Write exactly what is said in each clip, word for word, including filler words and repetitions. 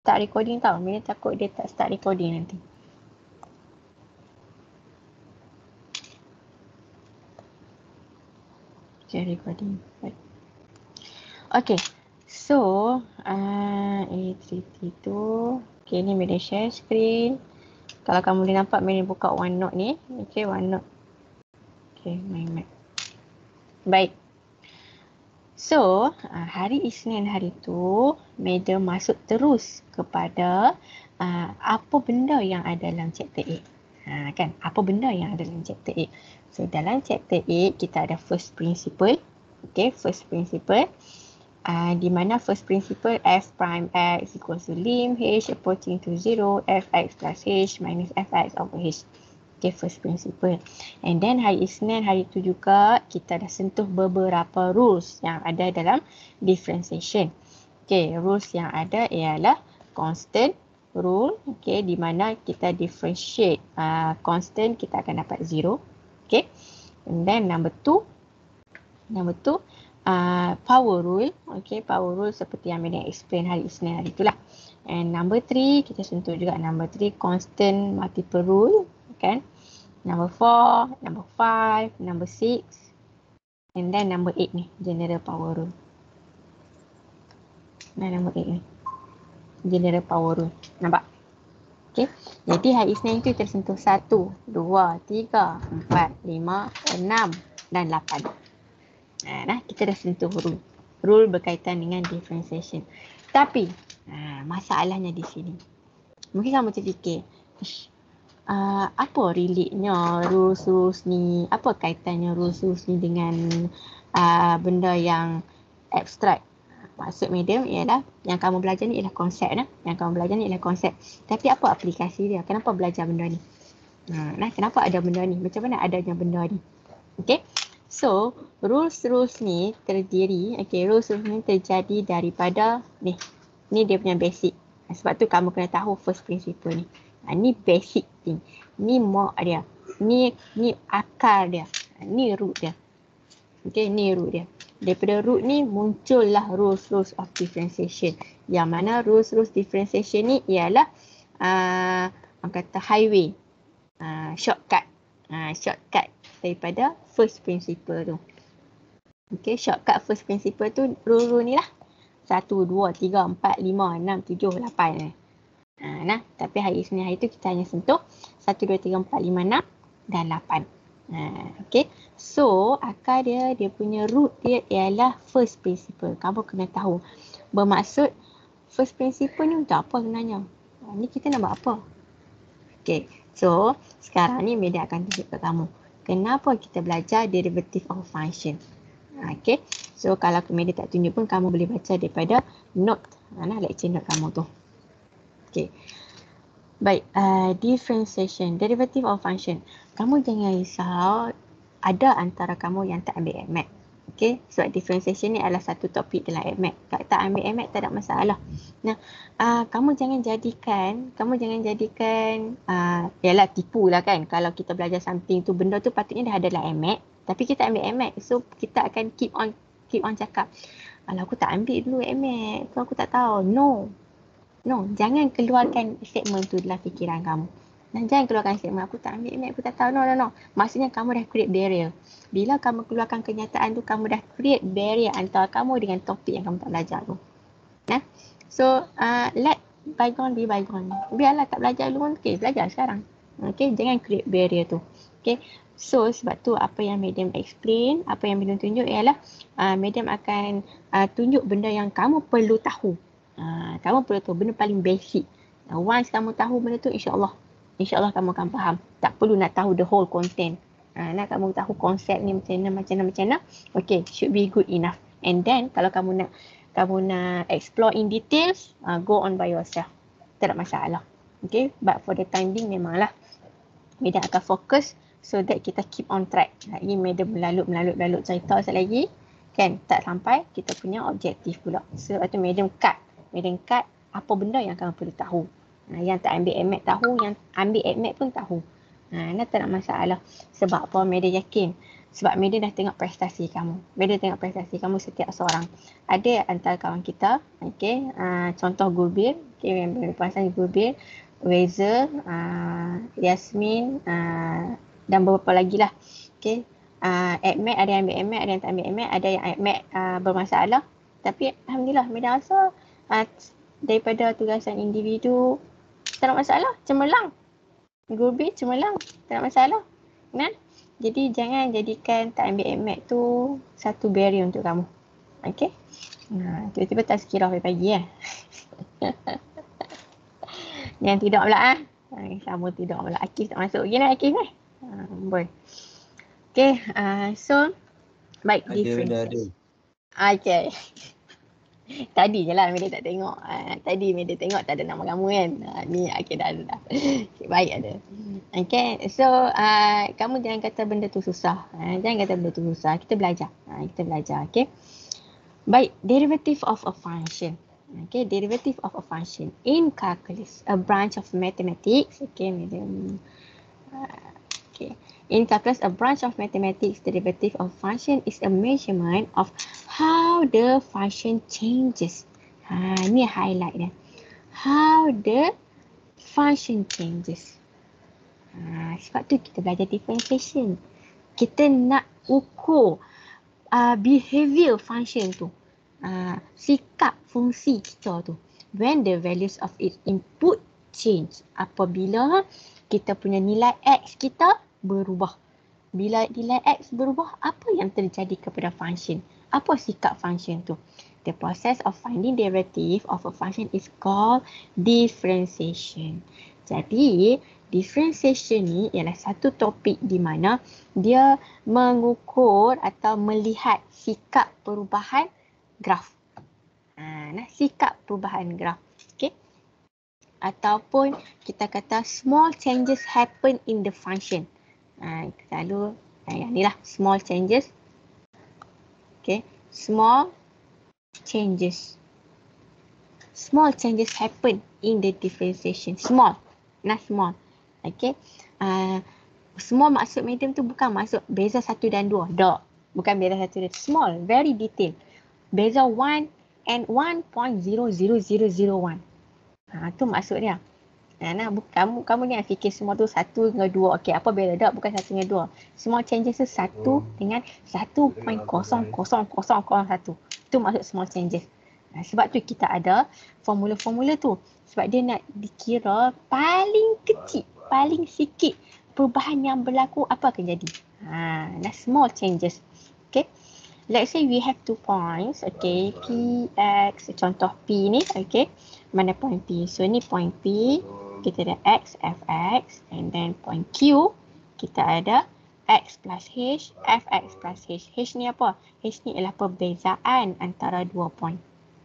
start recording tau. Madam takut dia tak start recording nanti. Okay, recording. Right. Okay. So, uh, A tiga T tu. Okay, ni Madam share screen. Kalau kamu boleh nampak, Madam buka OneNote ni. Okay, OneNote. Okay, my Mac. Baik. So, uh, hari Isnin hari tu, Madam masuk terus kepada uh, apa benda yang ada dalam chapter eight. Ha, kan? Apa benda yang ada dalam chapter eight. So, dalam chapter eight, kita ada first principle. Okay, first principle. Uh, di mana first principle f prime x equals to lim h approaching to zero, fx plus h minus fx over h. Okay, first principle. And then hari Isnin hari tu juga kita dah sentuh beberapa rules yang ada dalam differentiation. Okay, rules yang ada ialah constant rule. Okay, di mana kita differentiate uh, constant kita akan dapat zero. Okay, and then number two, number two uh, power rule. Okay, power rule seperti yang Madam explain hari Isnin hari itulah. And number three, kita sentuh juga number three, constant multiple rule. Kan? Number four, number five, number six, and then number eight ni, general power rule. Nah, number eight ni, general power rule. Nampak? Okay. Jadi hari Isnin tu kita sentuh satu, dua, tiga, empat, lima, enam dan lapan. Nah, kita dah sentuh rule. Rule berkaitan dengan differentiation. Tapi, nah, masalahnya di sini. Mungkin kamu terfikir, Uh, apa relate-nya rules-rules ni, apa kaitannya rules-rules ni dengan uh, benda yang abstrak. Maksud Madam ialah yang kamu belajar ni ialah konsep nah. Yang kamu belajar ni ialah konsep. Tapi apa aplikasi dia? Kenapa belajar benda ni? Nah, kenapa ada benda ni? Macam mana adanya benda ni? Okay. So, rules-rules ni terdiri, okay, rules-rules ni terjadi daripada ni. Ni dia punya basic. Sebab tu kamu kena tahu first principle ni. Ha, ni basic thing. Ni mak dia. Ni ni akar dia. Ha, ni root dia. Okay, ni root dia. Daripada root ni muncullah rules-rules of differentiation. Yang mana rules-rules differentiation ni ialah uh, orang kata highway. Uh, shortcut. Uh, shortcut daripada first principle tu. Okay, shortcut first principle tu rule-rule ni lah. satu, dua, tiga, empat, lima, enam, tujuh, lapan. Ha, nah, tapi hari Isnin hari tu kita hanya sentuh satu, dua, tiga, empat, lima, enam dan lapan. Ha, okay. So, akar dia, dia punya root dia ialah first principle. Kamu kena tahu. Bermaksud, first principle ni untuk apa sebenarnya? Ha, ni kita nak buat apa? Okay. So, sekarang ni Madam akan tunjuk ke kamu. Kenapa kita belajar derivative of function? Ha, okay. So, kalau Madam tak tunjuk pun, kamu boleh baca daripada note. Ha, nah, lecture note kamu tu. Okay. Baik, uh, differentiation, derivative of function. Kamu jangan risau, ada antara kamu yang tak ambil A M A T. Okay, sebab differentiation ni adalah satu topik dalam A M A T. Kalau tak ambil A M A T tak ada masalah. Nah, uh, kamu jangan jadikan, kamu jangan jadikan, uh, yalah tipu lah kan. Kalau kita belajar something tu, benda tu patutnya dah ada dalam A M A T. Tapi kita ambil A M A T. So, kita akan keep on, keep on cakap. Alah, aku tak ambil dulu A M A T. So, aku tak tahu. No. No, jangan keluarkan statement tu dalam fikiran kamu. Dan jangan keluarkan statement, aku tak ambil A M A T, aku tak tahu. No, no, no. Maksudnya kamu dah create barrier. Bila kamu keluarkan kenyataan tu, kamu dah create barrier antara kamu dengan topik yang kamu tak belajar tu. Nah, so uh, let bygone be bygone. Biarlah tak belajar dulu, okay, belajar sekarang. Okay, jangan create barrier tu. Okay, so sebab tu apa yang Madam explain, apa yang Madam tunjuk ialah uh, Madam akan uh, tunjuk benda yang kamu perlu tahu. Uh, kamu perlu tahu benda paling basic. Uh, once kamu tahu benda tu, insyaAllah InsyaAllah kamu akan faham. Tak perlu nak tahu the whole content. Uh, nak kamu tahu konsep ni macam mana, macam mana, macam mana. Okay, should be good enough. And then kalau kamu nak kamu nak explore in details, uh, go on by yourself. Tak ada masalah. Okay, but for the time being memanglah Madam akan fokus so that kita keep on track. Lagi Madam melalut-melalut-melalut cerita sekali lagi. Kan, tak sampai kita punya objektif pula. Sebab tu Madam cut. Madam cut apa benda yang kamu perlu tahu. Ha, yang tak ambil A M A T tahu, yang ambil A M A T pun tahu. Ha, nah, tak nak masalah. Sebab apa Madam yakin Sebab media dah tengok prestasi kamu. Media tengok prestasi kamu setiap seorang. Ada antara kawan kita, okay, uh, contoh Gulbir, okay, yang berpasangan Gulbir, Weza, uh, Yasmin, uh, dan beberapa lagi lah. Okay. Uh, AdMed, ada yang ambil AdMed, ada yang tak ambil AdMed, ada yang AdMed uh, bermasalah. Tapi Alhamdulillah, media rasa uh, daripada tugasan individu, tak ada masalah, cemerlang. Gulbir cemerlang, tak ada masalah. Kan? Jadi jangan jadikan tak ambil AdMed tu satu barrier untuk kamu. Okay? Nah, tiba-tiba tak sekira pagi-pagi eh. Yang tidak pula ah. Ha, sama tidak pula. Akif tak masuk lagi lah Akif eh. Ha, boleh. Okay, uh, so baik Ada, difference. ada, ada. Okay. Tadi je lah Media tak tengok. Uh, tadi Media tengok tak ada nama kamu kan. Uh, ni okay, dah ada dah. Okay, baik ada. Okay, so uh, kamu jangan kata benda tu susah. Uh, jangan kata benda tu susah. Kita belajar. Uh, kita belajar, okay. Baik, derivative of a function. Okay, derivative of a function in calculus, a branch of mathematics. Okay, medium. Uh, okay. In calculus, a branch of mathematics, derivative of function is a measurement of how the function changes. Ha, ni highlight dia. How the function changes. Ha, sebab tu kita belajar differentiation. Kita nak ukur uh, behavior function tu. Uh, sikap fungsi kita tu. When the values of its input change. Apabila kita punya nilai X kita berubah. Bila nilai X berubah, apa yang terjadi kepada function? Apa sikap function tu? The process of finding derivative of a function is called differentiation. Jadi, differentiation ni ialah satu topik di mana dia mengukur atau melihat sikap perubahan graf. Ha, nah, sikap perubahan graf. Okay. Ataupun kita kata small changes happen in the function. Ha, selalu yang ni lah small changes. Okay, small changes. Small changes happen in the differentiation. Small, nah small. Okay, uh, small maksud medium tu bukan maksud beza satu dan dua. Tak, bukan beza satu dan dua. Small, very detail. Beza one and one point zero zero zero zero one. Ha, tu maksud dia. Nah, nah, kamu kamu ni yang fikir semua tu satu dengan dua. Okey, apa beza? Tak, bukan satu dengan dua. Small changes tu satu dengan satu point kosong kosong kosong satu. Itu maksud small changes. Nah, sebab tu kita ada formula-formula tu. Sebab dia nak dikira paling kecil, paling sikit perubahan yang berlaku apa akan jadi. Ha, nah small changes. Okay. Let's say we have two points. Okay, P, X, contoh P ni. Okay, mana point P? So ni point P. Kita ada X, F X. And then point Q. Kita ada X plus H, F X plus H. H ni apa? H ni ialah perbezaan antara dua point.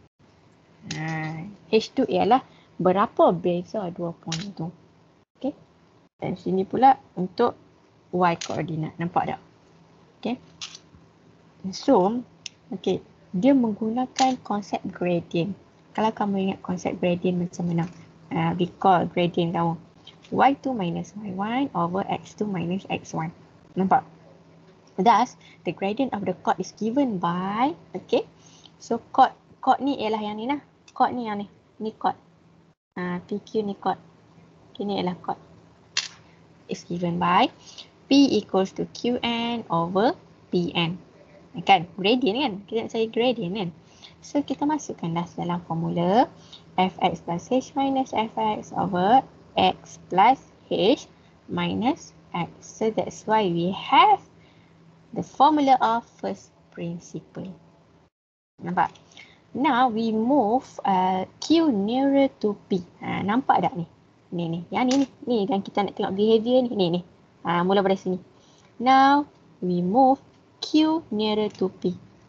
Ha, H tu ialah berapa beza dua point tu. Okay. Dan sini pula untuk Y koordinat. Nampak tak? Okay. So, okay, dia menggunakan konsep gradient. Kalau kamu ingat konsep gradient macam mana? Uh, recall gradient kamu. Y two minus Y one over X two minus X one. Nampak? Thus, the gradient of the chord is given by, okay. So, chord, chord ni ialah yang ni lah. Chord ni yang ni. Ni chord. Uh, P Q ni chord. Okay, ni ialah chord. Is given by P equals to Q N over P N. Kan, gradient kan, kita nak cari gradient kan. So kita masukkanlah dalam formula Fx plus H minus Fx over X plus H minus X. So that's why we have the formula of first principle. Nampak? Now we move uh, Q nearer to P. Ha, nampak tak ni? Ni ni, yang ni ni, ni kan kita nak tengok behavior ni, ni ni. Ha, mula dari sini. Now we move Q nearer to P.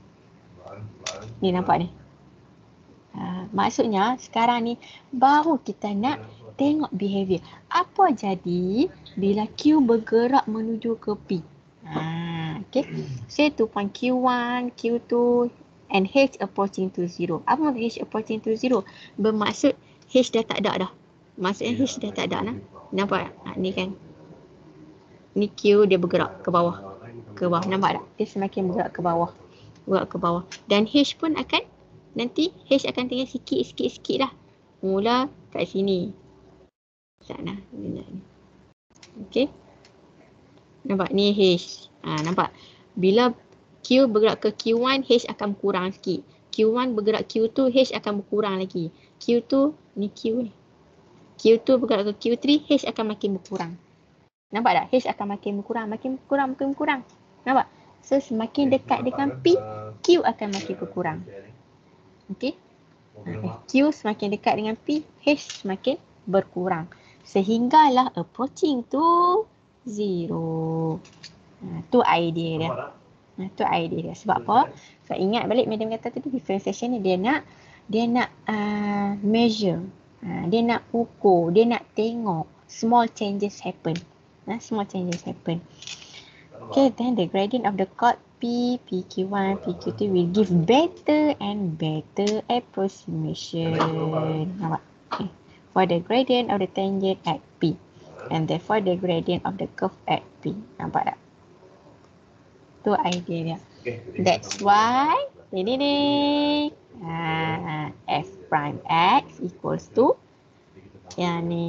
Ni nampak ni. Ha, maksudnya sekarang ni baru kita nak tengok behavior. Apa jadi bila Q bergerak menuju ke P? Ha, okay. Say two point Q one, Q two and H approaching to zero. Apa maksud H approaching to zero? Bermaksud H dah tak ada dah. Maksudnya H dah tak ada lah. Nampak? Ha, ni kan. Ni Q dia bergerak ke bawah. ke bawah. Nampak tak? Dia semakin bergerak ke bawah. Bergerak ke bawah. Dan H pun akan, nanti H akan tinggal sikit, sikit, sikit lah. Mula kat sini. Sana. Okay. Nampak? Ni H. Ha, nampak? Bila Q bergerak ke Q one, H akan berkurang sikit. Q one bergerak Q two, H akan berkurang lagi. Q two, ni Q ni. Q two bergerak ke Q three, H akan makin berkurang. Nampak tak? H akan makin berkurang, makin berkurang, makin berkurang. Nampak? So, semakin dekat dengan P, Q akan makin berkurang. Okey? Q semakin dekat dengan P, H semakin berkurang. Sehinggalah approaching to zero. Ha, tu idea dia. Ha, tu idea dia. Sebab apa? Sebab ingat balik madam kata tadi differentiation ni dia nak dia nak uh, measure. Ha, dia nak ukur, dia nak tengok small changes happen. Ha, small changes happen. Okay, then the gradient of the chord P, P Q one, P Q two will give better and better approximation. Nampak? Okay. For the gradient of the tangent at P. And therefore the gradient of the curve at P. Nampak tak? Tu idea dia. That's why ini ni uh, f prime x equals to yang ni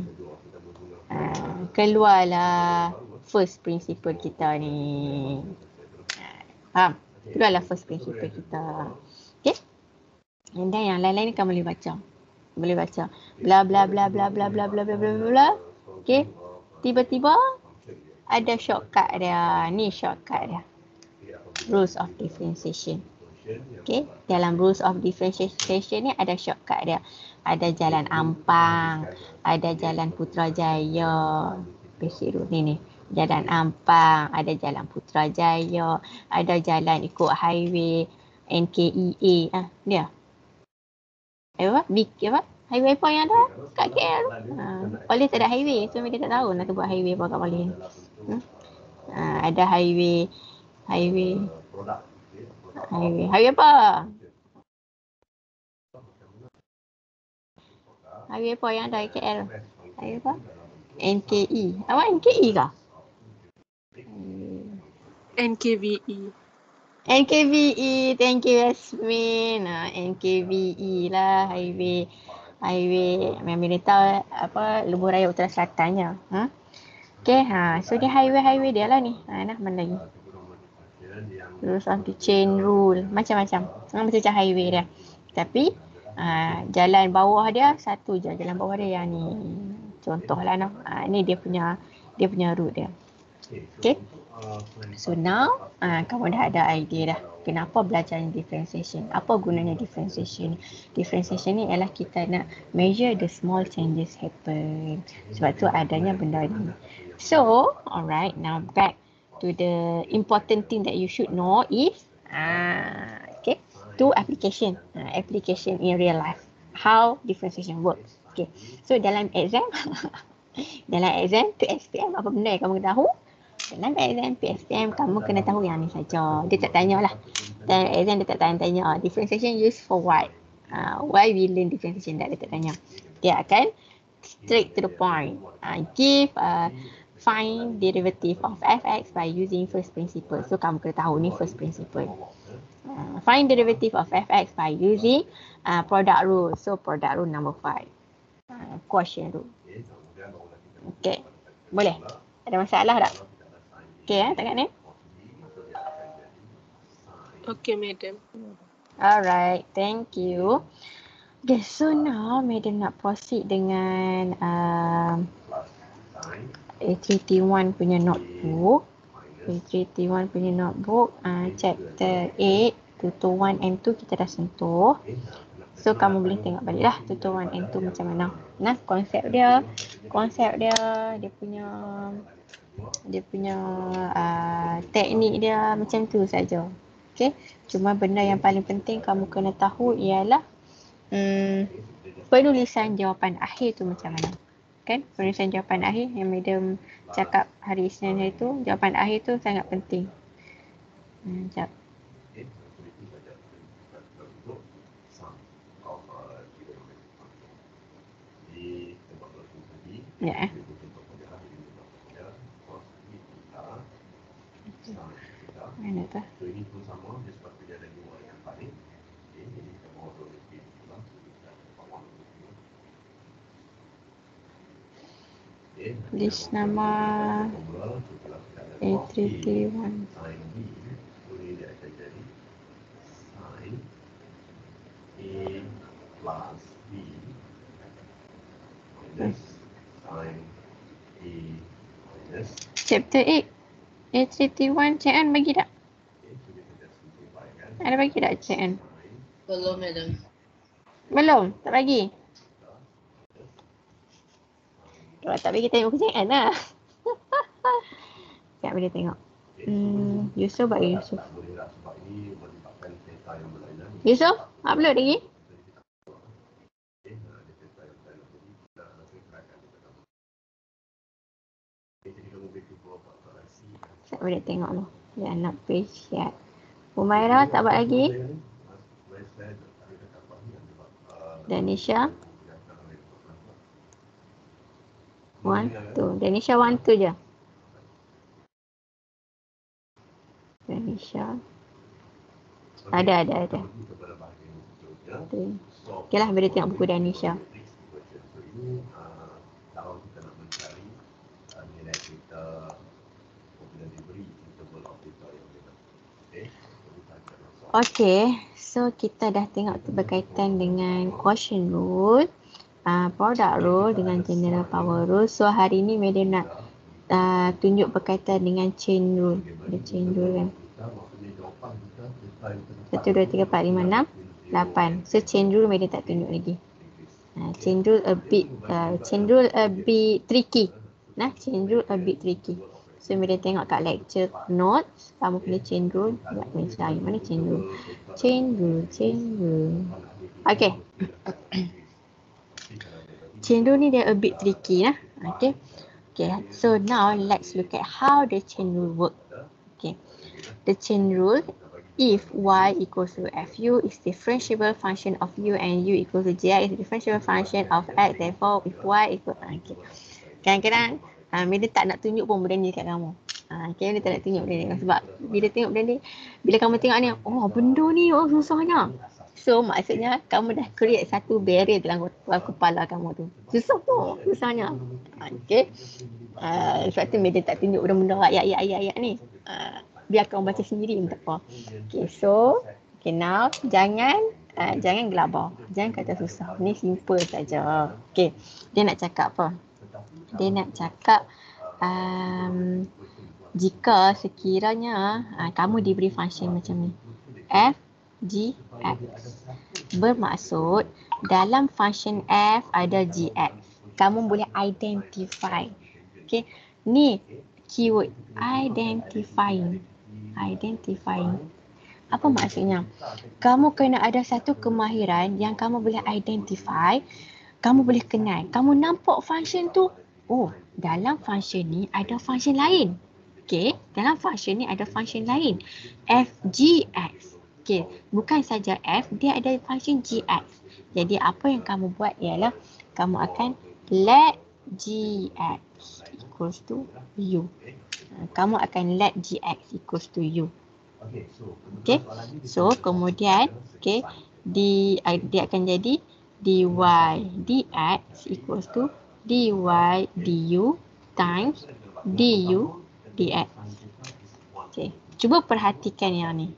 uh, keluarlah first principle kita ni. Uh, faham? Keluarlah first principle kita. Okay? And then yang lain-lain ni kamu boleh baca. Boleh baca. Bla bla bla bla bla bla bla bla bla bla. Okay? Tiba-tiba ada shortcut dia. Ni shortcut dia. Rules of differentiation. Okay, dalam rules of differentiation ni ada shortcut dia. Ada jalan Ampang, ada jalan Putrajaya. Basic rule ni ni. Jalan Ampang, ada jalan Putrajaya, ada jalan ikut highway N K E A. Ah, dia. Apa? Big apa? Highway apa yang ada kat K L? Ha, Oleh tak ada highway, so mereka tak tahu nak buat highway apa kat Oleh. Hmm? Ha, ada highway Highway. Highway. Highway apa? Highway apa yang ada K L? Highway apa? N K E. Apa N K E kah? N K V E. N K V E. Thank you Yasmin. Ha, N K V E lah highway. Highway. Memang dia tahu apa Lebuh Raya Utara Selatannya. Ha? Okay. Ha. So dia highway-highway dia lah ni. Ha, nah, mana lagi? Rules of the chain rule. Macam-macam. Sama macam highway dia. Tapi uh, jalan bawah dia satu je. Jalan bawah dia yang ni. Contohlah no. Uh, ni dia punya dia punya route dia. Okay. So now uh, kamu dah ada idea dah. Kenapa belajar differentiation? Apa gunanya differentiation? Differentiation ni ialah kita nak measure the small changes happen. Sebab tu adanya benda ni. So, alright, now back to the important thing that you should know is uh, okay, to application. Uh, application in real life. How differentiation works. Okay. So dalam exam, dalam exam to S P M apa benda yang kamu tahu? Dalam exam P S P M kamu kena tahu yang ni saja. Dia tak tanya lah. Dalam exam dia tak tanya-tanya. Oh, differentiation used for what? Uh, why we learn differentiation? Dia tak tanya. Dia akan straight to the point. Uh, give uh, find derivative of f(x) by using first principle. So kamu kena tahu ni first principle. Uh, find derivative of f(x) by using uh, product rule. So product rule number five. Uh, quotient rule. Okay. Boleh? Ada masalah tak? Okay, eh, tak kat ni? Okay, madam. Alright, thank you. Okay, so now madam nak proceed dengan um, A three T one punya notebook. A three T one punya notebook, uh, chapter eight, tutor one and two kita dah sentuh. So, kamu boleh tengok balik lah tutor one and two macam mana. Nah, konsep dia, konsep dia, dia punya dia punya uh, teknik dia macam tu saja. Okay, cuma benda yang paling penting kamu kena tahu ialah um, penulisan jawapan akhir tu macam mana. Kan, penulisan jawapan akhir yang madam cakap hari Isnin hari tu, jawapan akhir tu sangat penting. Hmm, sekejap. Ya eh. apa? So ini pun sama, disebabkan dia ada dua yang paling. Okay, jadi kita bawa dua lebih pulang. Okay, List nama A three three one. Sin B, boleh dia akan jadi sin A plus B minus sin A minus. Chapter eight. A three three one Cik An bagi tak? Okay, so kita dah simplifikan. Ada bagi tak Cik An? Belum, madam. Belum? Tak bagi? Kalau tak bagi tengok ke Cik An lah. Sekejap boleh tengok. Hmm, Yusof bagi Yusof. Boleh lah sebab ini melibatkan kereta yang berlainan. Yusof, upload lagi? Okay, ada kereta yang berlainan. Jadi kita langsung kerahkan di dalam. Okay, jadi kamu boleh cuba buat kalkulasi. Sekejap boleh tengok tu. Dia nak page siap. Humaira tak buat lagi? Danisha? One, two. Danisha one, two je. Danisha. Ada, ada, ada. Okay. Okay lah, boleh tengok buku Danisha. Okay, so kita dah tengok tu berkaitan dengan quotient rule, uh, product rule dengan general power rule. So hari ni Madam nak uh, tunjuk berkaitan dengan chain rule. Ada chain rule kan. satu, dua, tiga, empat, lima, enam, lapan. So chain rule Madam tak tunjuk lagi. Uh, chain rule a bit, uh, chain rule a bit tricky. Nah, chain rule a bit tricky. So Madam tengok kat lecture notes, kamu punya chain rule, buat main lain. Mana chain rule? Chain rule, chain rule. Okay. Chain rule ni dia a bit tricky lah. Okay. Okay, so now let's look at how the chain rule work. Okay. The chain rule, if y equals to fu is differentiable function of u and u equals to gi is differentiable function of x, therefore if y equals, okay. Kadang-kadang Ha, bila tak nak tunjuk pun benda ni kat kamu. Ha, okay, dia tak nak tunjuk benda ni. Sebab bila tengok benda ni, bila kamu tengok ni, oh benda ni, oh susahnya. So maksudnya kamu dah create satu barrier dalam kepala kamu tu. Susah tu, susahnya. Okay. Uh, sebab tu bila tak tunjuk benda-benda ayat-ayat-ayat ni. Uh, biar kamu baca sendiri pun tak apa. Okay, so, okay now, jangan, uh, jangan gelabah. Jangan kata susah. Ni simple saja. Okay, dia nak cakap apa? Dia nak cakap um, jika sekiranya uh, kamu diberi function macam ni f, g, x, bermaksud dalam function f ada gx, kamu boleh identify. Okay, ni keyword identifying. Identifying. Apa maksudnya? Kamu kena ada satu kemahiran yang kamu boleh identify, kamu boleh kenal. Kamu nampak function tu, oh, dalam function ni ada function lain. Okay, dalam function ni ada function lain. F, G, X. Okay, bukan saja F, dia ada function G, X. Jadi apa yang kamu buat ialah, kamu akan let G, X equals to U. Kamu akan let G, X equals to U. Okay, so kemudian, okay, di, dia akan jadi dy dx equals to dy du times du dx. Okay, cuba perhatikan yang ni.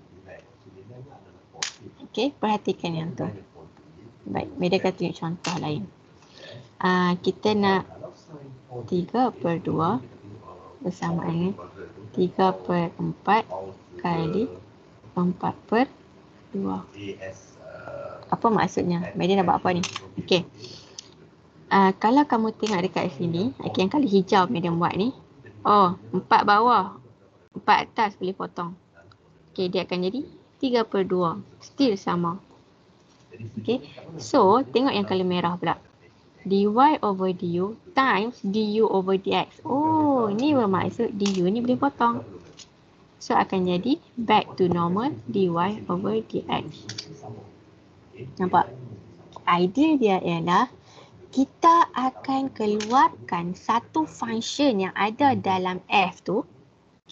Okay, perhatikan yang tu. Baik, Meda akan tunjuk contoh lain. Uh, kita nak tiga per dua bersamaan tiga per empat kali empat per dua. Apa maksudnya? Meda nak buat apa ni? Okay. Uh, kalau kamu tengok dekat sini, okay, yang kali hijau Madam buat ni. Oh, empat bawah, empat atas boleh potong. Okay, dia akan jadi tiga per dua. Still sama. Okay, so tengok yang kali merah pula. Dy over du times du over dx. Oh, ni bermaksud du ni boleh potong. So akan jadi back to normal dy over dx. Nampak? Idea dia ialah kita akan keluarkan satu function yang ada dalam F tu.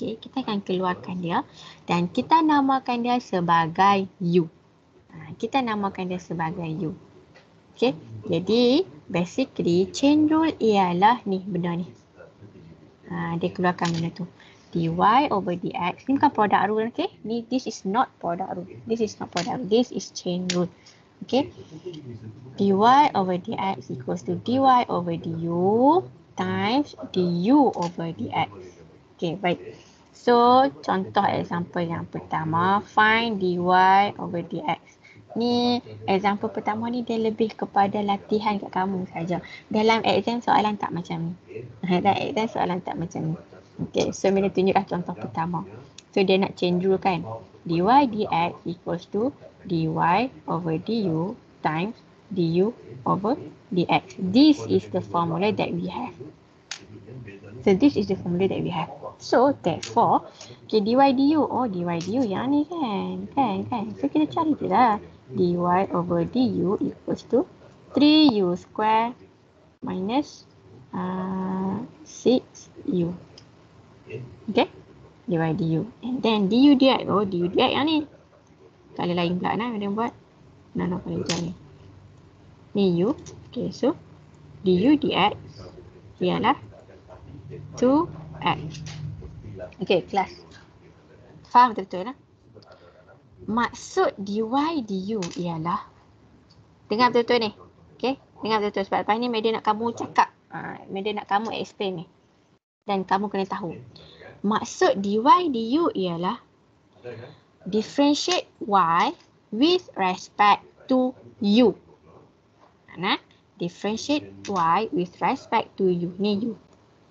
Okay, kita akan keluarkan dia dan kita namakan dia sebagai U. Ha, kita namakan dia sebagai U. Okay, jadi basically chain rule ialah ni benda ni. Ha, dia keluarkan benda tu. Dy over dx. Ni bukan product rule, okay? Ni, this is not product rule. This is not product rule. This is chain rule. Okay? Dy over dx equals to dy over du times du over dx. Okay, baik. So, contoh example yang pertama. Find dy over dx. Ni, example pertama ni dia lebih kepada latihan kat kamu saja. Dalam exam soalan tak macam ni. Dalam exam soalan tak macam ni. Okay, so Mira tunjuklah contoh pertama. So dia nak change rule kan. Dy dx equals to dy over du times du over dx. This is the formula that we have. So this is the formula that we have. So therefore, okay, dy du. Oh, dy du yang ni kan. Kan, kan. So kita cari je lah. Dy over du equals to three u square minus uh, six u. Okay, dy du. And then du dx. Oh, du dx yang ni. Kalau lain pula nak dia buat. Nah, nak paling jauh ni. Ni u. Okay, so du dx ialah two x. Okay, kelas. Faham betul-betul lah? Maksud dy du ialah. Dengar betul-betul ni. Okay, dengar betul-betul. Sebab lepas ni Media nak kamu cakap. Ha, Media nak kamu explain ni. Dan kamu kena tahu. Maksud dy du ialah differentiate y with respect to u. Nah, differentiate y with respect to u. Ni u.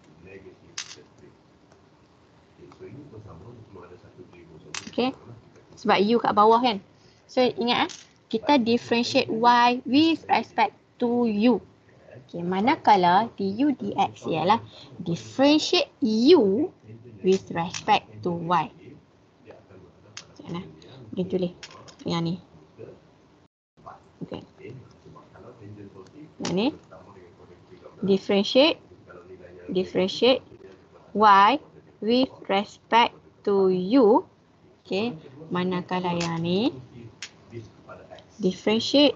Okay. Sebab u kat bawah kan. So ingat eh. Kita differentiate y with respect to u. Okay, manakala du dx ialah differentiate u with respect to y. Macam mana? Dia tulis yang ni. Okay. Yang ni. Differentiate. Differentiate y with respect to u. Okay. Manakala yang ni. Differentiate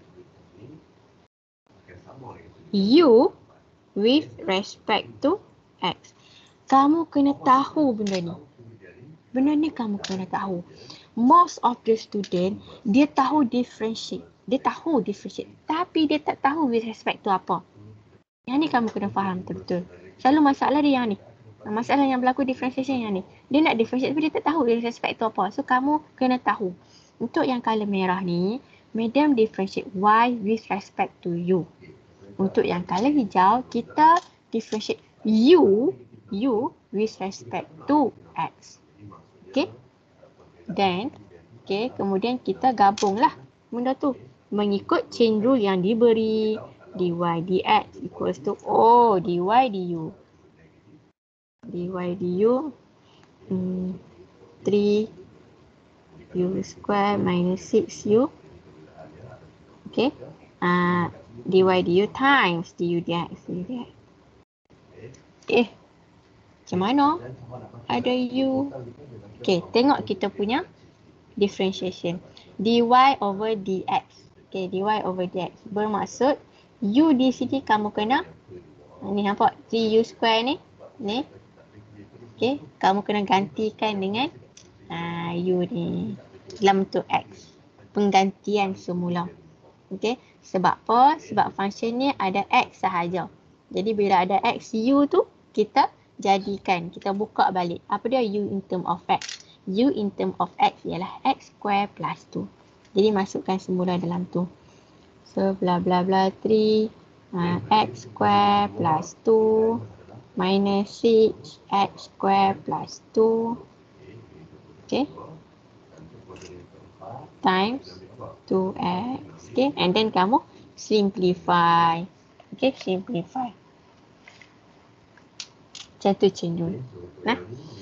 u with respect to x. Kamu kena tahu benda ni. Benda ni kamu kena tahu. Most of the student, dia tahu differentiate. Dia tahu differentiate. Tapi dia tak tahu with respect to apa. Yang ni kamu kena faham betul-betul. Selalu masalah dia yang ni. Masalah yang berlaku differentiation yang ni. Dia nak differentiate tapi dia tak tahu with respect to apa. So kamu kena tahu. Untuk yang colour merah ni, medium differentiate y with respect to u. Untuk yang colour hijau, kita differentiate u, u with respect to x. Okay. Then, okay, kemudian kita gabunglah benda tu. Mengikut chain rule yang diberi. Dy dx equals to, oh, dy du. Dy du, hmm, three u square minus six u. Okay. Uh, dy du times du dx. Du dx. Eh, macam mana? Ada u. Okay, tengok kita punya differentiation. Dy over dx. Okay, dy over dx. Bermaksud, u di sini kamu kena, ni nampak three u square ni. Ni. Okay, kamu kena gantikan dengan uh, u ni. Dalam bentuk x. Penggantian semula. Okay, sebab apa? Sebab function ni ada x sahaja. Jadi bila ada x, u tu kita jadikan, kita buka balik. Apa dia u in term of x? U in term of x ialah x square plus two. Jadi masukkan semula dalam tu. So bla bla bla three uh, x square plus two minus six x square plus two. Okay. Times two x. Okay. And then kamu simplify. Okay, simplify. Macam tu chain rule. Nah.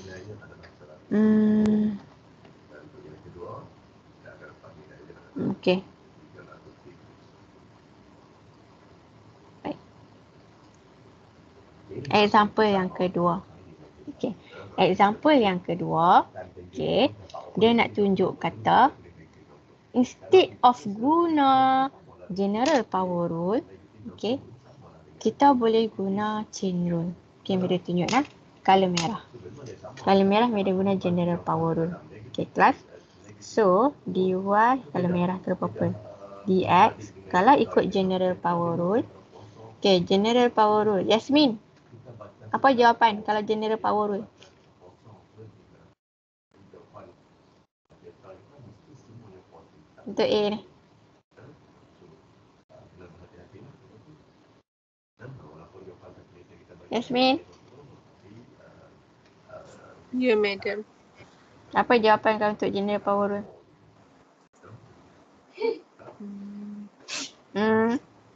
Hmm. Okay. Baik. Example yang kedua. Okay. Example yang kedua, okay, dia nak tunjuk kata instead of guna general power rule, okay, kita boleh guna chain rule. Okay, Mida tunjuk lah. Color merah. Color merah Mida guna general power rule. Okay, class. So, dy, color merah terus purple. Dx, kalau ikut general power rule, okay, general power rule. Yasmin, apa jawapan kalau general power rule? Untuk A ni. Yasmin, Ya, madam. apa jawapan kau untuk general power rule? Hmm. Hmm.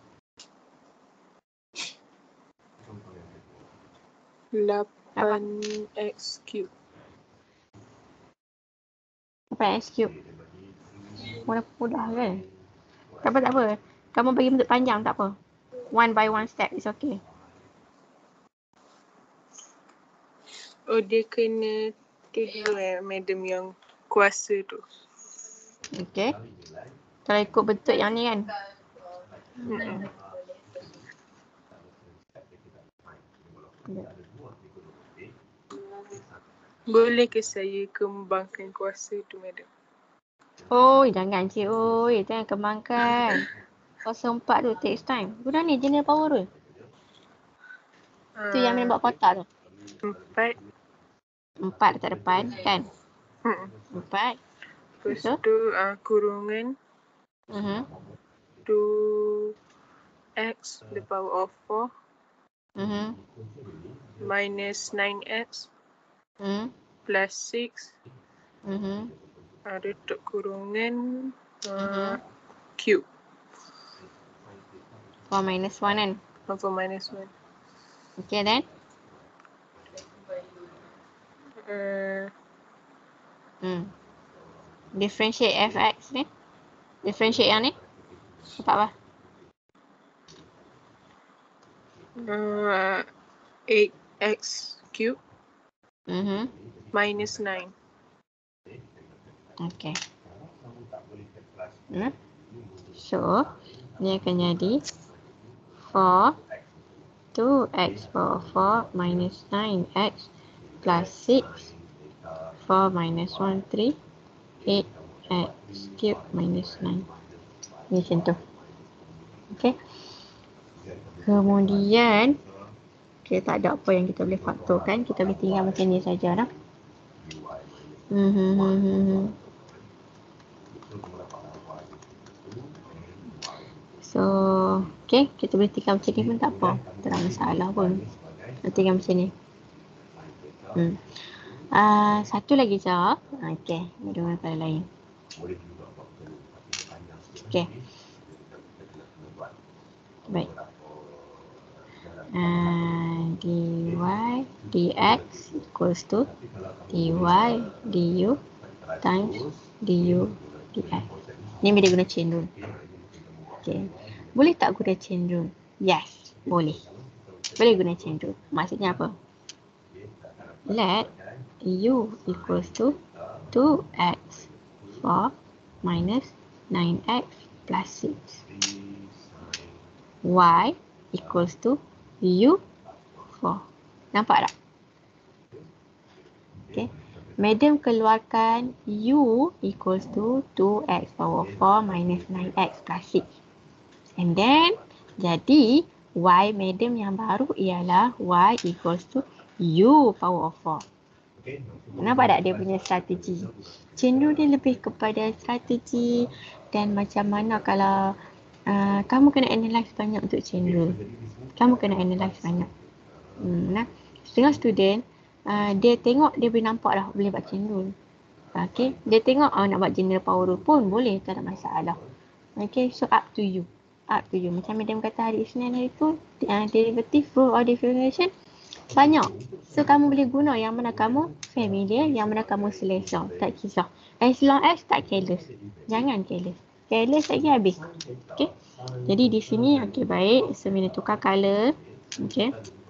lapan x cube. Apa X cube? Mudah mudah kan? Tak apa, tak apa. Kamu bagi bentuk panjang, tak apa. One by one step, it's okay. Oh, dia kena tu eh, madam yang kuasa tu. Okay. Kalau ikut bentuk yang ni kan. Mm-mm. Boleh ke saya kembangkan kuasa tu, madam? Oh, jangan cik. Oi, jangan kembangkan. kosong empat tu takes time. Guna ni general power rule. Tu yang Ah, Mina buat kotak tu. Empat. Empat dekat depan kan? Mm-mm. Empat. Lepas Betul? tu uh, kurungan Uh-huh. two x the power of four Uh-huh. minus nine x Uh-huh. plus six Uh-huh. ada tutup kurungan Mhm. uh, cube. four minus one kan? Four minus one. Okay then? Uh, Hmm. Differentiate fx ni. Differentiate yang ni. Dapat apa? uh, eight x cube Mhm. minus nine. Okay. Hmm. So, ni akan jadi four two x power four minus nine x plus six four minus one three eight x cube minus nine. Ni macam tu. Okay. Kemudian okay, tak ada apa yang kita boleh faktorkan. Kita boleh tinggal macam ni saja lah. Hmm, hmm, hmm, hmm, hmm. So, okay, kita boleh tinggal macam ni pun tak apa. Tak ada masalah pun. Kita tinggal macam ni. Hmm. Uh, satu lagi jawab. Okay, ni dengan kali lain. Okay. Baik. Uh, dy dx equals to dy du times du dx. Ni bila guna chain rule. Okay. Boleh tak guna chain rule? Yes, boleh. Boleh guna chain rule. Maksudnya apa? Let u equals to two x four minus nine x plus six. Y equals to u four. Nampak tak? Okay. Madam keluarkan u equals to two x power four minus nine x plus six. And then, jadi y madam yang baru ialah y equals to u power of four. Nampak tak dia punya strategi? Chain rule dia lebih kepada strategi dan macam mana kalau uh, kamu kena analyse banyak untuk chain rule. Kamu kena analyse banyak. Hmm, nah, setengah student uh, dia tengok dia boleh nampak dah boleh buat chain rule. Okay, dia tengok oh, nak buat general power rule pun boleh, tak ada masalah. Okay, so up to you. Up to you. Macam Madam kata hari Isnin hari tu, uh, derivative rule or differentiation banyak. So, kamu boleh guna yang mana kamu familiar, yang mana kamu selesa. Tak kisah. As long as tak careless. Jangan careless. Careless lagi habis. Okay. Jadi, di sini, okay, baik. So, Mina tukar color. Okay.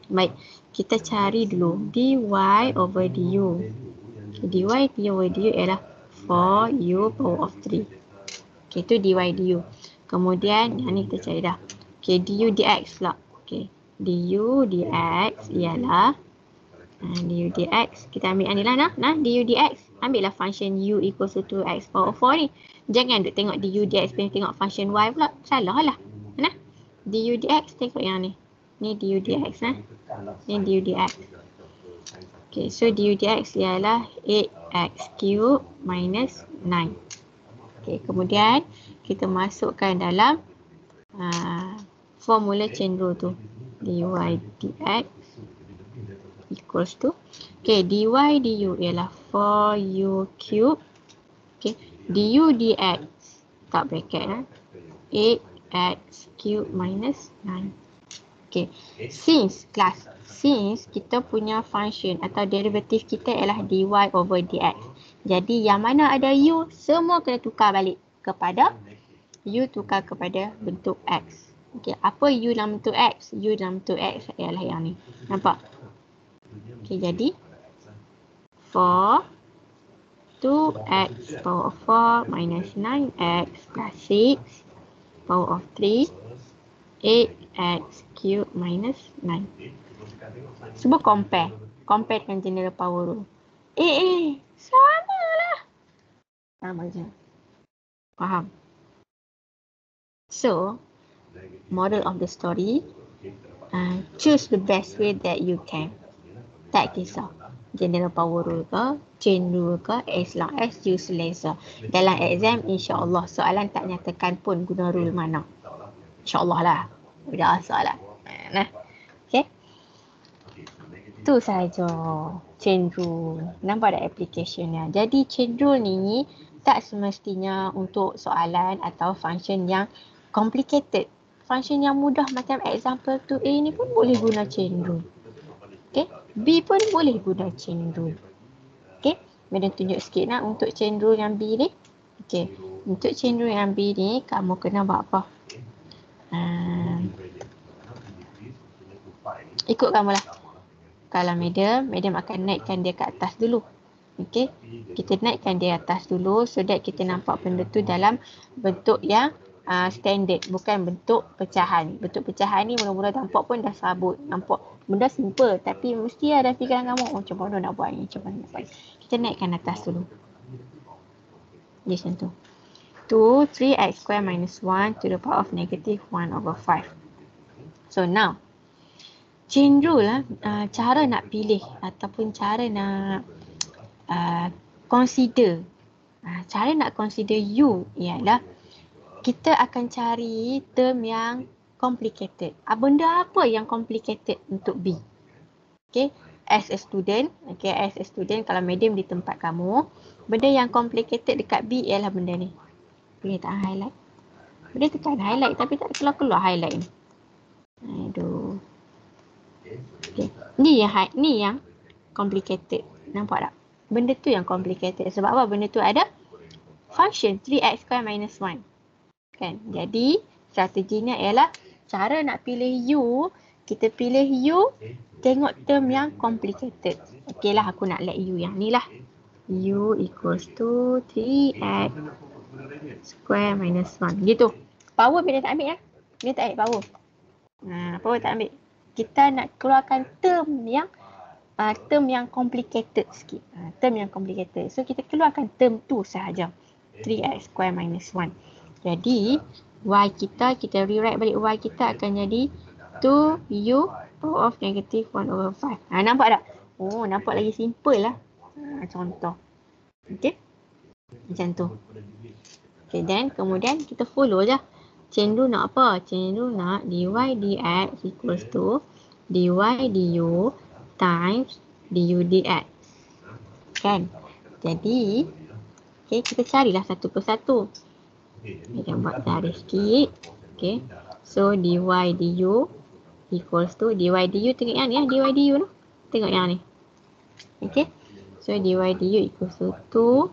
Baik, kita cari dulu dy over du. Okay, dy dy over du ialah four u power of three. Okay, itu dy du. Kemudian yang ni kita cari dah. Okay, du dx pula. Okay, du dx ialah uh, du dx. Kita ambil yang ni lah nah. Nah, du dx. Ambil lah function u equals to two x power four ni. Jangan duk tengok du dx pilih tengok function y pula. Salah lah. Nah, du dx tengok yang ni. Ni du dx nah. Ni du dx. Okay, so du dx ialah eight x cube minus nine. Okay, kemudian kita masukkan dalam uh, formula chain rule tu. Dy dx equals to, okay, dy du ialah four u cube. Okay, du dx tak bracket lah. eight x cube minus nine. Okay, since class, since kita punya function atau derivatif kita ialah dy over dx. Jadi yang mana ada u, semua kena tukar balik kepada, u tukar kepada bentuk x. Okay, apa u dalam bentuk x? U dalam bentuk x ialah yang ni. Nampak? Okay, jadi four, two x power of four minus nine x plus six power of three, eight x cube minus nine. Cuba compare. Compare dengan general power rule. Eh, eh. Sama lah. Sama je. Faham? So, moral of the story. Uh, choose the best way that you can. Tak kisah. General power rule ke, chain rule ke, as long as you selesa. Dalam exam, insyaAllah soalan tak nyatakan pun guna rule mana. InsyaAllah lah. Dah soalan. Nah. Okay. Itu sahaja chain rule. Nampak tak applicationnya? Jadi chain rule ni tak semestinya untuk soalan atau function yang complicated. Function yang mudah macam example two A ni pun boleh guna chain rule. Okay. B pun boleh guna chain rule. Okay. Madam tunjuk sikit nak untuk chain rule yang B ni. Okay. Untuk chain rule yang B ni, kamu kena buat apa? Hmm. Ikut kamu lah. Kalau madam, madam akan naikkan dia ke atas dulu. Okay. Kita naikkan dia atas dulu so that kita nampak benda tu dalam bentuk yang uh, standard. Bukan bentuk pecahan. Bentuk pecahan ni mula-mula nampak pun dah sabut. Nampak benda simple. Tapi mesti ada fikiran kamu. Oh, macam mana nak buat ni? Macam mana nak buat ni? Kita naikkan atas dulu. Dia macam tu. two, three x square minus one to the power of negative one over five. So now, chain rule lah, uh, cara nak pilih ataupun cara nak uh, consider. Uh, cara nak consider u ialah kita akan cari term yang complicated. Uh, benda apa yang complicated untuk B? Okay, as a student, okay, as a student kalau medium di tempat kamu, benda yang complicated dekat B ialah benda ni. Boleh tak highlight? Boleh tekan highlight tapi tak keluar-keluar highlight ni. Aduh. Okay. Ni yang ni yang complicated. Nampak tak? Benda tu yang complicated. Sebab apa? Benda tu ada function three x square minus one. Kan? Jadi, strateginya ialah cara nak pilih u, kita pilih u, tengok term yang complicated. Okey lah, aku nak let u yang ni lah. U equals to three x square minus one. Gitu. Power bila tak ambil lah. Bila tak ambil power. Ha, power tak ambil. Kita nak keluarkan term yang uh, term yang complicated sikit. Uh, term yang complicated. So kita keluarkan term tu sahaja. three x square minus one. Jadi y kita, kita rewrite balik y kita akan jadi two u power of negative one over five. Ha, nampak tak? Oh, nampak lagi simple lah. Ha, contoh. Okay. Macam tu. Okay, then kemudian kita follow je. Chain rule nak apa? Chain rule nak dy dx equals to dy du times du dx. Kan? Jadi, okay, kita carilah satu persatu. Kita buat garis sikit. Okay. So, dy du equals to dy du. Tengok yang ni ya. Dy du tu. Tengok yang ni. Okay. So, dy du equals to two.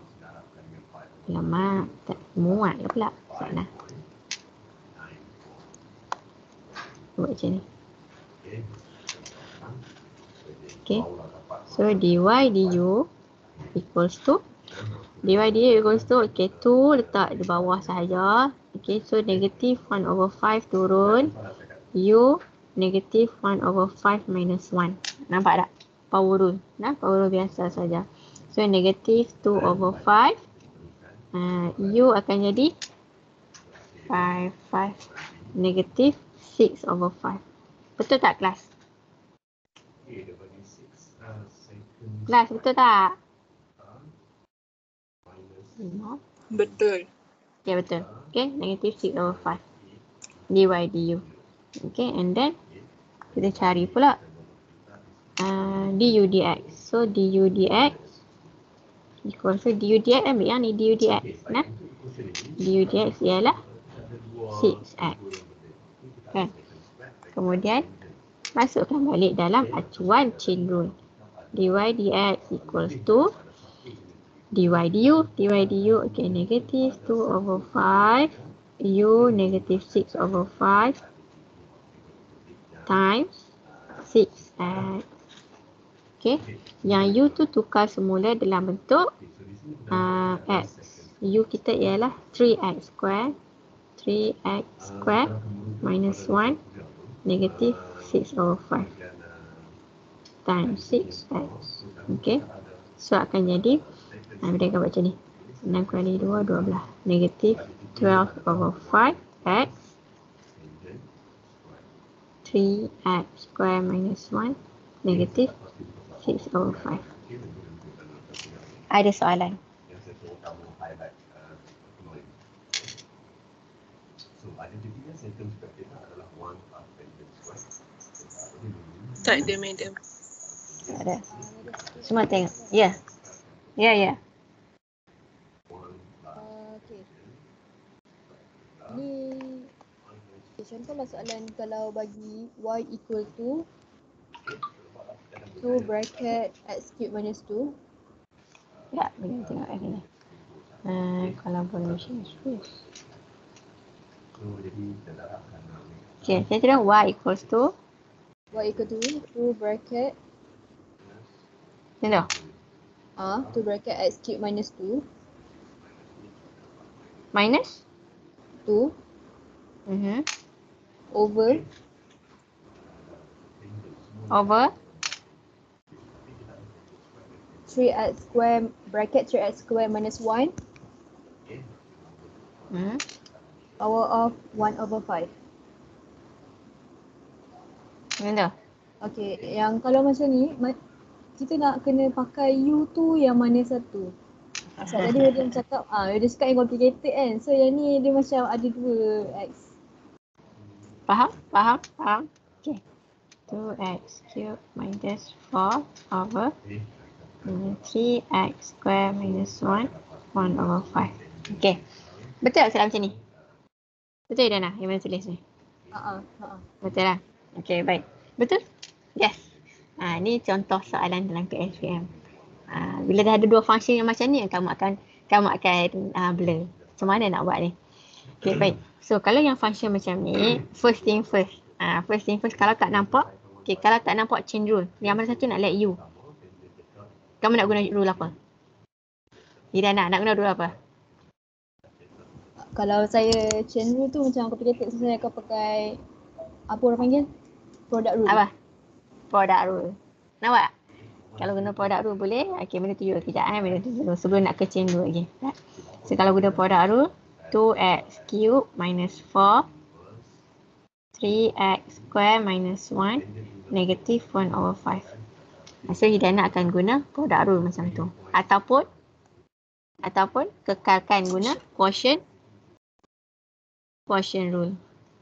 Lama. Tak muat lah pula. Sana. Buat macam ni. Okay. So dy du equals to dy du equals to okay, two letak di bawah sahaja. Okay, so negative one over five turun. U negative one over five minus one. Nampak tak? Power rule. Nah, power rule biasa saja. So negative two over five. Uh, U akan jadi five, five. Negative six over five. Betul tak kelas? Kelas betul tak? No. Betul. Okay, betul. Okay, negative six over five. Dy du. Okay, and then kita cari pula uh, du dx. So du dx equal to du dx, ambil yang ni du dx. Nah, du dx ialah six x. Kan? Kemudian masukkan balik dalam acuan chain rule. Dy dx equals to dy du, dy du, okay, negative two over five, u negative six over five times six x. Okay, yang u tu tukar semula dalam bentuk uh, x. U kita ialah three x square, three x square minus one negative six over five times six x. Okay, so akan jadi Nah, kita akan baca ni. enam kali dua, dua belas. Negative twelve over five x. three x square minus one. Negative six over five. Ada soalan? Tak ada, madam. Tak ada. Semua tengok. Ya. Yeah. Ya, yeah, ya. Yeah. Okay. Ni okay, contohlah soalan kalau bagi y equal to two bracket x cube minus two. Ya, boleh tengok lagi ni. Uh, collaboration space. Okay, saya tulis y equals to Y equal to two bracket Tengok. ah uh, two bracket x cube minus two. Minus two uh-huh. over over three x square bracket three x square minus one uh-huh. power of one over five. Tengok. Okay, yang kalau macam ni kita nak kena pakai u tu yang mana satu? Sebab tadi dia cakap ah dia cakap yang complicated kan. So yang ni dia macam ada dua x. Faham? Faham? Faham? Okay. two x cube minus four over three x square minus one, one over five. Okay. Betul tak soalan macam ni? Betul Dana yang mana tulis ni? Haa. Uh-uh, uh-uh. Betul lah? Okay, baik. Betul? Yes. Ha, ni contoh soalan dalam P S P M. Ha, bila dah ada dua function yang macam ni, kamu akan kamu akan uh, blur. Macam mana nak buat ni? Okay, baik. So, kalau yang function macam ni, first thing first. Ha, first thing first, kalau tak nampak, okay, kalau tak nampak chain rule, yang mana satu nak let u? Kamu nak guna rule apa? Ida nak, nak guna rule apa? Kalau saya chain rule tu macam complicated, so saya akan pakai apa orang panggil? Product rule. Apa? Product rule. Nampak? Kalau guna product rule boleh. Okay, benda tu juga kejap eh. Benda tu dulu. Sebelum nak ke chain rule lagi. So, kalau guna product rule, two x cube minus four, three x square minus one, negative one over five. So, Hidayana akan guna product rule macam tu. Ataupun, ataupun kekalkan guna quotient, quotient rule.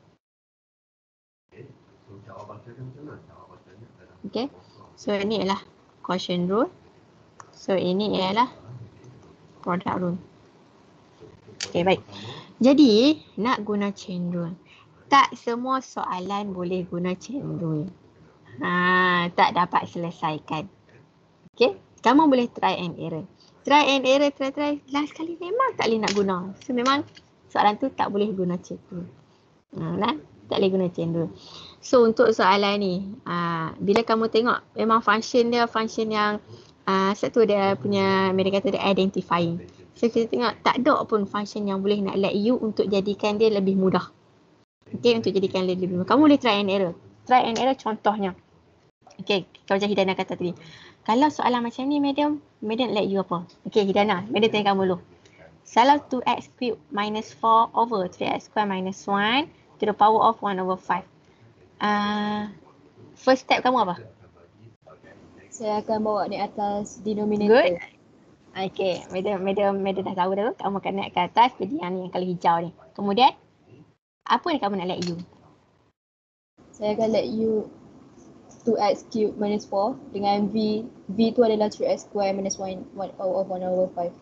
Okay, so ini ialah quotient rule. So ini ialah product rule. Okay, baik. Jadi nak guna chain rule. Tak semua soalan boleh guna chain rule. Ha, tak dapat selesaikan. Okay, kamu boleh try and error. Try and error, try try. Last kali memang tak boleh nak guna. So memang soalan tu tak boleh guna chain rule. Ha, nah, tak boleh guna chain rule. So untuk soalan ni, uh, bila kamu tengok memang function dia function yang uh, satu dia punya, mereka kata dia identifying. So kita tengok tak ada pun function yang boleh nak let you untuk jadikan dia lebih mudah. Okay, untuk jadikan dia lebih mudah. Kamu boleh try and error. Try and error contohnya. Okay, kalau macam Hidana kata tadi. Kalau soalan macam ni, madam, madam let you apa? Okay, Hidana, madam tanya kamu dulu. Kalau two x cubed minus four over three x square minus one to the power of one over five. Uh, first step kamu apa? Saya akan bawa ni atas denominator. Good. Okay, madam, madam, madam dah tahu dah tu. Kamu akan naik ke atas, jadi yang ni, yang kalau hijau ni. Kemudian, apa yang kamu nak let you? Saya akan let you two x cubed minus four dengan V. V tu adalah three x square minus one, one power of one over five.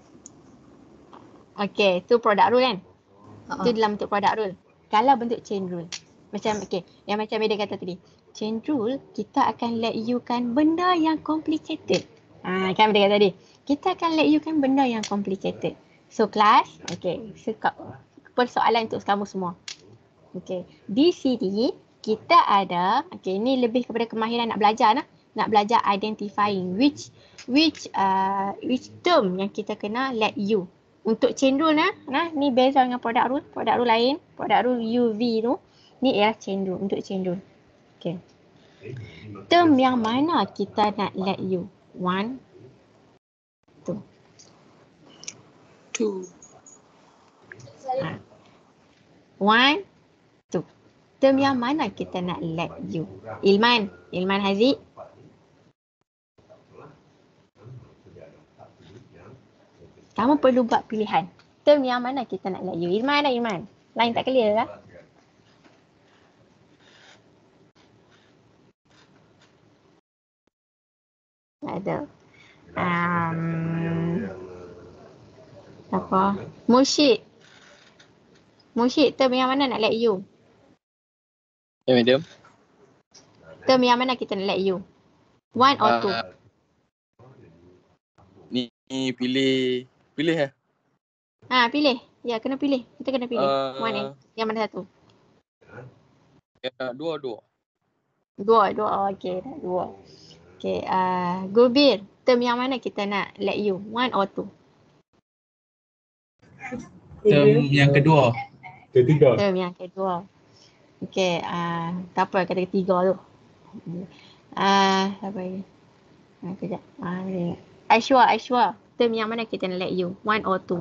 Okay, tu product rule kan? Uh-huh. Itu dalam bentuk product rule. Kalau bentuk chain rule. Macam, okay, yang macam Madam kata tadi. Chain rule, kita akan let you kan benda yang complicated. Ah, kan Madam kata tadi. Kita akan let you kan benda yang complicated. So, class, okay, so, persoalan untuk kamu semua. Okay, di sini kita ada, okay, ini lebih kepada kemahiran nak belajar nah. Nak belajar identifying which which uh, which term yang kita kena let you. Untuk chain rule nah, nah ni beza dengan product rule. Product rule lain, product rule U V tu, ni ialah chain rule, untuk chain rule. Okay. Term yang mana kita nak let you? One, two. Two. Ha. One, two. Term yang mana kita nak let you? Ilman, Ilman Haziq. Kamu perlu buat pilihan. Term yang mana kita nak let you? Ilman ada Ilman? Lain tak clear lah. Tak ada. Um, apa? Mursyid. Mursyid, term yang mana nak let you? Ya, madam. Term yang mana kita nak let you? One or two? Uh, ni, ni pilih pilih ya. Ha, pilih. Ya, kena pilih. Kita kena pilih. Uh, One eh. Yang mana satu? Ya, dua dua. Dua, dua. Oh, okay, dah dua. Okay, uh, Gubir, term yang mana kita nak let you? One or two? Term yang kedua. Ketiga. Term yang kedua. Okay, uh, tak apa, kata ketiga tu. Ah, uh, apa lagi? Ah, kejap. Ah, uh, Aishwa, Aishwa, term yang mana kita nak let you? One or two?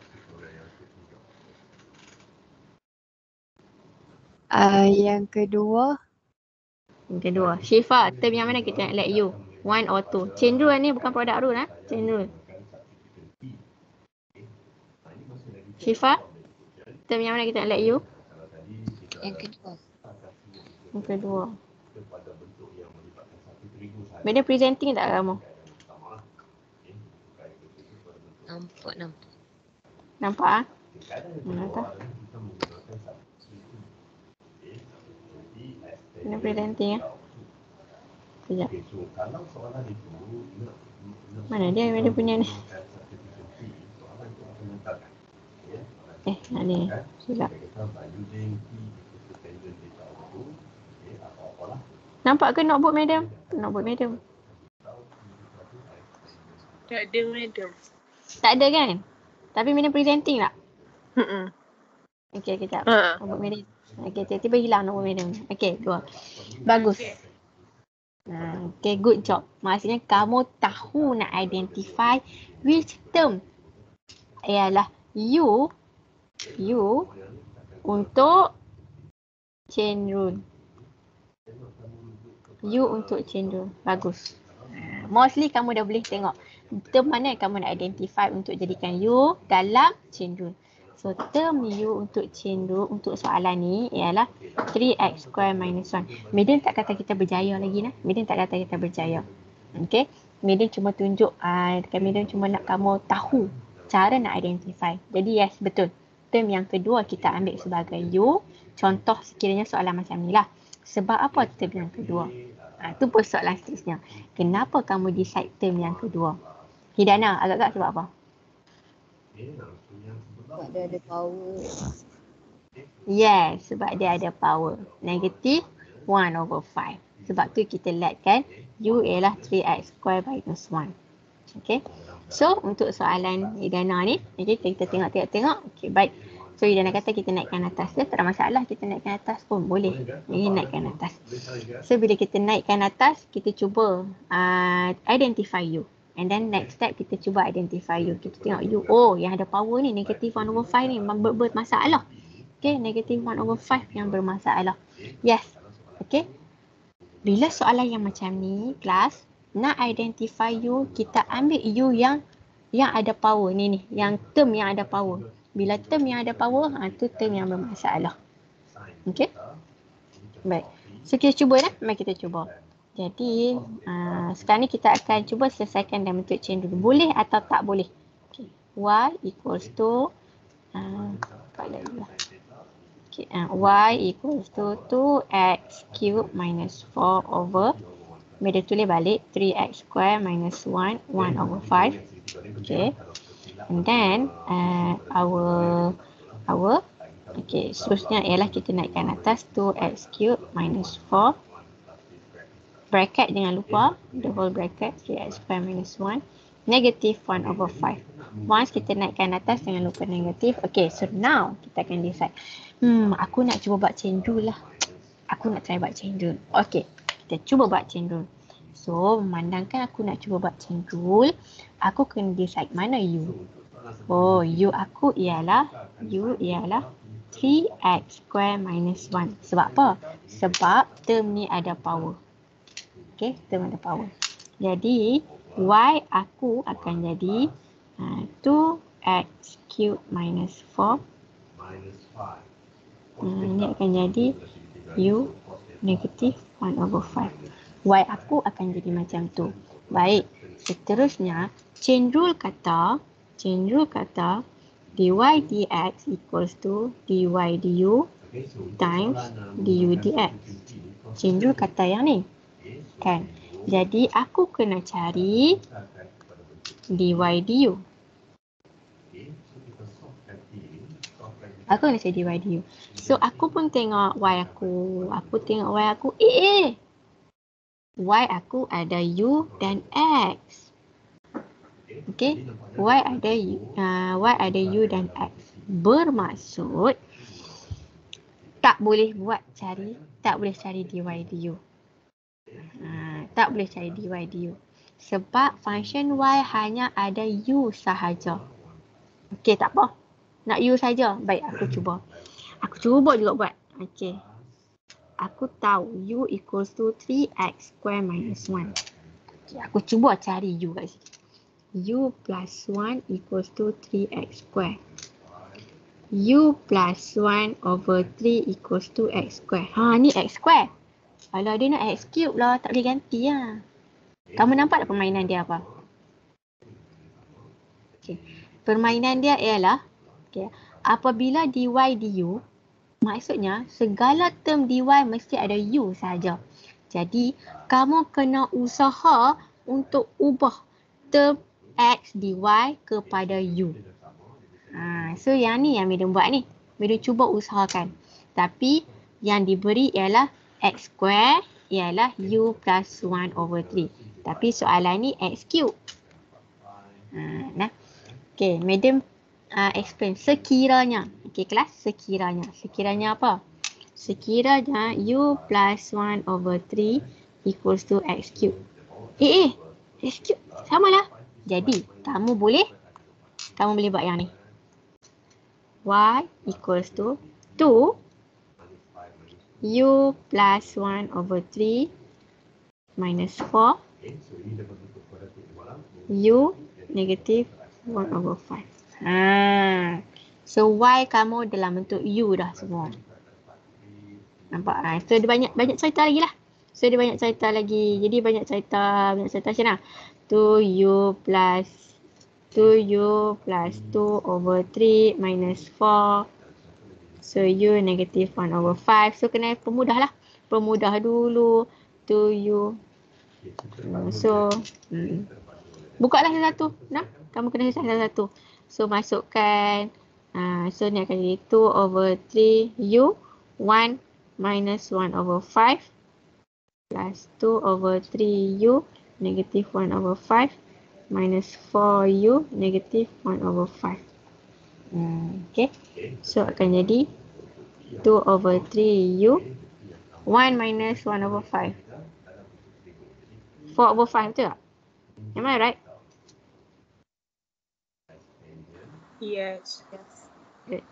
Uh, yang kedua. Yang kedua. Syifa, term yang mana kita nak let you? One or two? Chain rule ni bukan product rule lah. Chain rule. Syifa, term yang mana kita nak let you? Yang kedua. Yang kedua. Benda presenting tak kamu? Nampak, nampak. Nampak ah? Hmm, nampak. Benda presenting ah. Sekejap. Mana dia benda punya ni? Eh, nak ni. Silap. Nampak ke notebook madam? Notebook madam. Tak ada, madam. Tak ada kan? Tapi madam presenting tak? Hmm. Okey, kejap. Ha. Notebook madam. Okey, tiba-tiba hilang notebook madam. Okey, dua. Bagus. Ha, okay, good job. Maksudnya kamu tahu nak identify which term ialah you, you untuk chain rule. You untuk chain rule. Bagus. Mostly kamu dah boleh tengok term mana yang kamu nak identify untuk jadikan you dalam chain rule. So term you untuk chain rule untuk soalan ni ialah three x square minus one. Madam tak kata kita berjaya lagi nah. Madam tak kata kita berjaya. Okay. Madam cuma tunjuk, uh, Madam cuma nak kamu tahu cara nak identify. Jadi yes, betul. Term yang kedua kita ambil sebagai you. Contoh sekiranya soalan macam ni lah. Sebab apa term yang kedua? Ha, tu persoalan seterusnya. Kenapa kamu decide term yang kedua? Hidana, agak-agak sebab apa? Sebab dia ada power. Yes, sebab dia ada power. Negatif one over five. Sebab tu kita letkan U ialah three x square minus one. Okay. So untuk soalan Idana ni, okay, kita tengok-tengok-tengok. Okay, baik. So Idana kata kita naikkan atas dia, tak ada masalah. Kita naikkan atas pun boleh. Ini naikkan atas. So bila kita naikkan atas, kita cuba uh, identify U. And then next step kita cuba identify U. Kita tengok U. Oh, yang ada power ni negative one over five ni ber- bermasalah. Okay, negative one over five yang bermasalah. Yes. Okay. Bila soalan yang macam ni, kelas, nak identify U, kita ambil U yang yang ada power ni ni. Yang term yang ada power. Bila term yang ada power, ha, tu term yang bermasalah. Okay. Baik. So kita cuba dah. Mari kita cuba. Jadi, uh, sekarang ni kita akan cuba selesaikan dalam bentuk chain dulu. Boleh atau tak boleh? Okay. Y equals to uh, apa lagi lah. Okay, uh, y equals to two x cubed minus four over, bila tulis balik three x square minus one, one over five. Okay, and then uh, our our okay, seterusnya ialah kita naikkan atas two x cubed minus four, bracket jangan lupa, the whole bracket three x square minus one, negative one over five. Once kita naikkan atas, jangan lupa negatif. Okay, so now kita akan decide. Hmm, aku nak cuba buat chain rule lah. Aku nak try buat chain rule. Okay, kita cuba buat chain rule. So, memandangkan aku nak cuba buat chain rule, aku kena decide mana U. Oh, U aku ialah, U ialah three x square minus one. Sebab apa? Sebab term ni ada power. Okay, term ada power. Jadi, Y aku akan jadi uh, two x cubed minus four. Uh, ini akan jadi U negative one over five. Y aku akan jadi macam tu. Baik, seterusnya chain rule kata, chain rule kata dy dx equals to dy du times du dx. Chain rule kata yang ni. Kan? Jadi aku kena cari dy du. Aku kena cari dy du. So aku pun tengok y aku. Aku tengok y aku. Eh eh. Y aku ada u dan x. Okay. Y ada uh, y ada u dan x. Bermaksud tak boleh buat cari, tak boleh cari dy du. Ha, tak boleh cari dy du. Sebab function y hanya ada u sahaja. Okey, tak apa. Nak u saja. Baik, aku cuba. Aku cuba juga buat. Okey. Aku tahu u equals to three x square minus one. Okay, aku cuba cari u kat sini. U plus one equals to three x square. U plus one over three equals to x square. Ha, ni x square. Kalau dia nak x cube lah, tak boleh ganti lah. Kamu nampak tak permainan dia apa? Okay. Permainan dia ialah, okay, apabila dy du, maksudnya segala term dy mesti ada u saja. Jadi, kamu kena usaha untuk ubah term x dy kepada u. Ha, so, yang ni yang Midam buat ni. Midam cuba usahakan. Tapi, yang diberi ialah x square ialah u plus one over three. Tapi soalan ni x cube. Ha, nah. Okay, Madam uh, explain. Sekiranya. Okay, kelas. Sekiranya. Sekiranya apa? Sekiranya u plus one over three equals to x cube. Eh, eh. X cube. Sama lah. Jadi, kamu boleh. Kamu boleh buat yang ni. Y equals to two. U plus one over three minus four. U negative one over five. Ha. So Y kamu dalam bentuk U dah semua. Nampak? Ha. So dia banyak banyak cerita lagi lah. So dia banyak cerita lagi. Jadi banyak cerita, banyak cerita macam mana? two U plus two U plus two over three minus four. So U negative one over five. So kena permudah lah. Permudah dulu. two U. Hmm, so hmm. buka lah satu-satu. Nah, kamu kena selesai satu-satu. So masukkan. Uh, so ni akan jadi two over three U. one minus one over five plus two over three u negative one over five minus four u negative one over five. Hmm, okay. So akan jadi two over three u one minus one over five. four over five betul tak? Am I right? Yes. Good.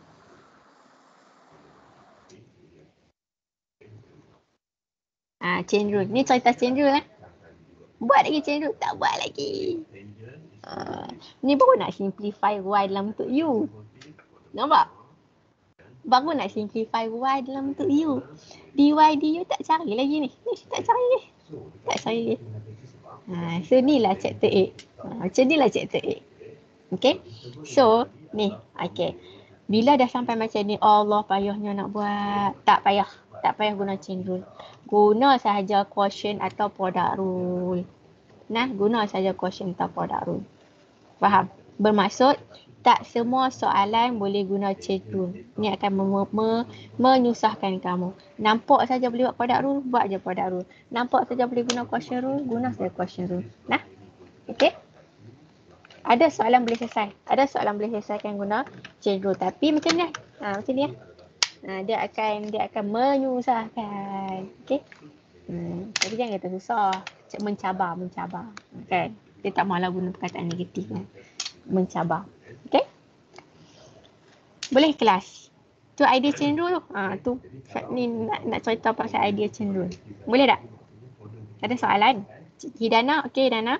Ah, chain rule. Ni cerita chain rule eh. Buat lagi chain rule. Tak buat lagi. Ah, ni baru nak simplify y dalam bentuk u. Nampak? Baru nak simplify y dalam bentuk u. Dy du tak cari lagi ni. Ni tak cari ni. Tak cari ni. Ha, so ni lah chapter eight. Ha, macam ni lah chapter eight. Okay. So ni. Okay. Bila dah sampai macam ni, Allah payahnya nak buat. Tak payah. Tak payah guna chain rule. Guna sahaja quotient atau product rule. Nah, guna sahaja quotient atau product rule. Faham? Bermaksud, tak semua soalan boleh guna chain rule. Ini akan me- me- menyusahkan kamu. Nampak saja boleh buat product rule, buat je product rule. Nampak saja boleh guna quotient rule, guna saja quotient rule. Nah, okay? Ada soalan boleh selesai. Ada soalan boleh selesaikan guna chain rule. Tapi macam ni. Ha, macam ni. Ha, dia akan dia akan menyusahkan. Okay? Hmm, tapi jangan kata susah. Mencabar, mencabar. Okay? Dia tak malah guna perkataan negatif. Kan? Mencabar. Okay? Boleh kelas. Tu idea chain rule tu. Ha, tu. Ni nak, nak cerita pasal idea chain rule. Boleh tak? Ada soalan? Hidana, okay Hidana?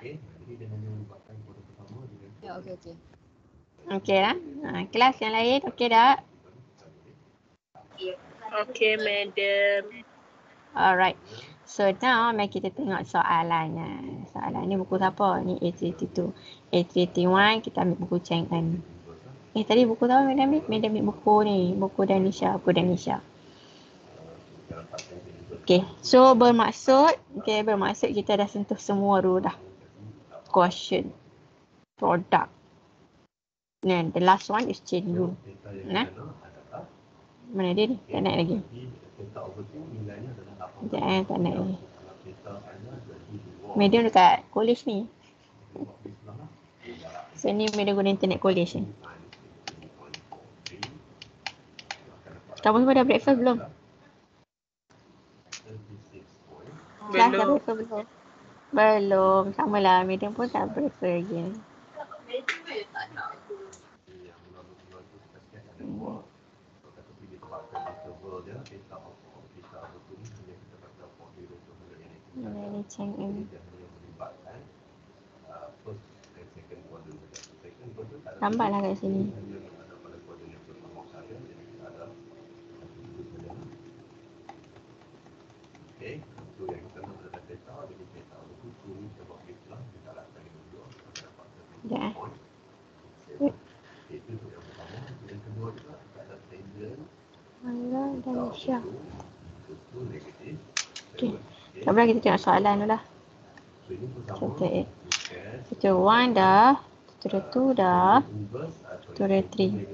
Ya, okey okey. Okey lah. Ha, kelas yang lain okey tak? Okay, madam. Alright. So now mari kita tengok soalannya. Soalan ni buku siapa? Ni A tiga dua. A tiga satu kita ambil buku Cheng En. Eh tadi buku siapa madam ambil? Madam ambil buku ni. Buku Danisha. Buku Danisha. Okay. So bermaksud. Okay bermaksud kita dah sentuh semua dulu dah. Quotient. Product. And the last one is chain rule. Nah. Mana dia ni? Tak naik lagi. Sekejap eh, tak naik lagi. Medium dekat college ni. So ni medium guna internet college ni. Kamu semua dah breakfast belum? Kelas dah Belum. breakfast belum? Belum. Sama lah. Medium pun tak breakfast lagi. Hmm. Ini Cheng En. Tambahlah kat sini. Sekejap eh. Alah, Danisha. Okay. Sekarang kita tengok soalan dulu lah. Chapter eight. Chapter one dah. Chapter two dah. Chapter three.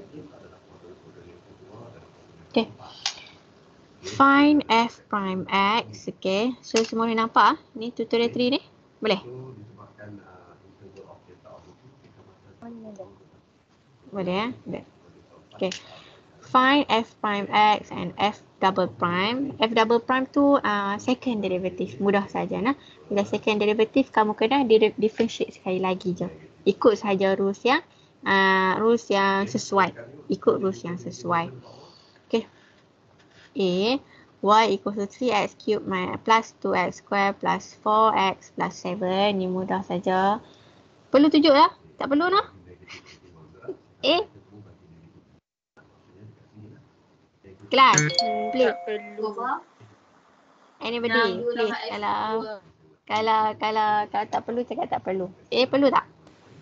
Okay. Find f prime x. Okay. So semua ni nampak ah? Ni tutorial three ni. Boleh? Boleh eh? Boleh. Okay. Find f prime x and f double prime. F double prime tu uh, second derivative. Mudah saja nah. Bila second derivative kamu kena di- differentiate sekali lagi je. Ikut saja rules yang uh, rules yang sesuai. Ikut rules yang sesuai. Okay. A y equals to three x cubed plus two x square plus four x plus seven. Ni mudah saja. Perlu tunjuk lah? Tak perlu noh? A. Kelas. Please. Tak perlu. Anybody, please. Kalau kalau kalau kalau tak perlu cakap tak perlu. A perlu tak?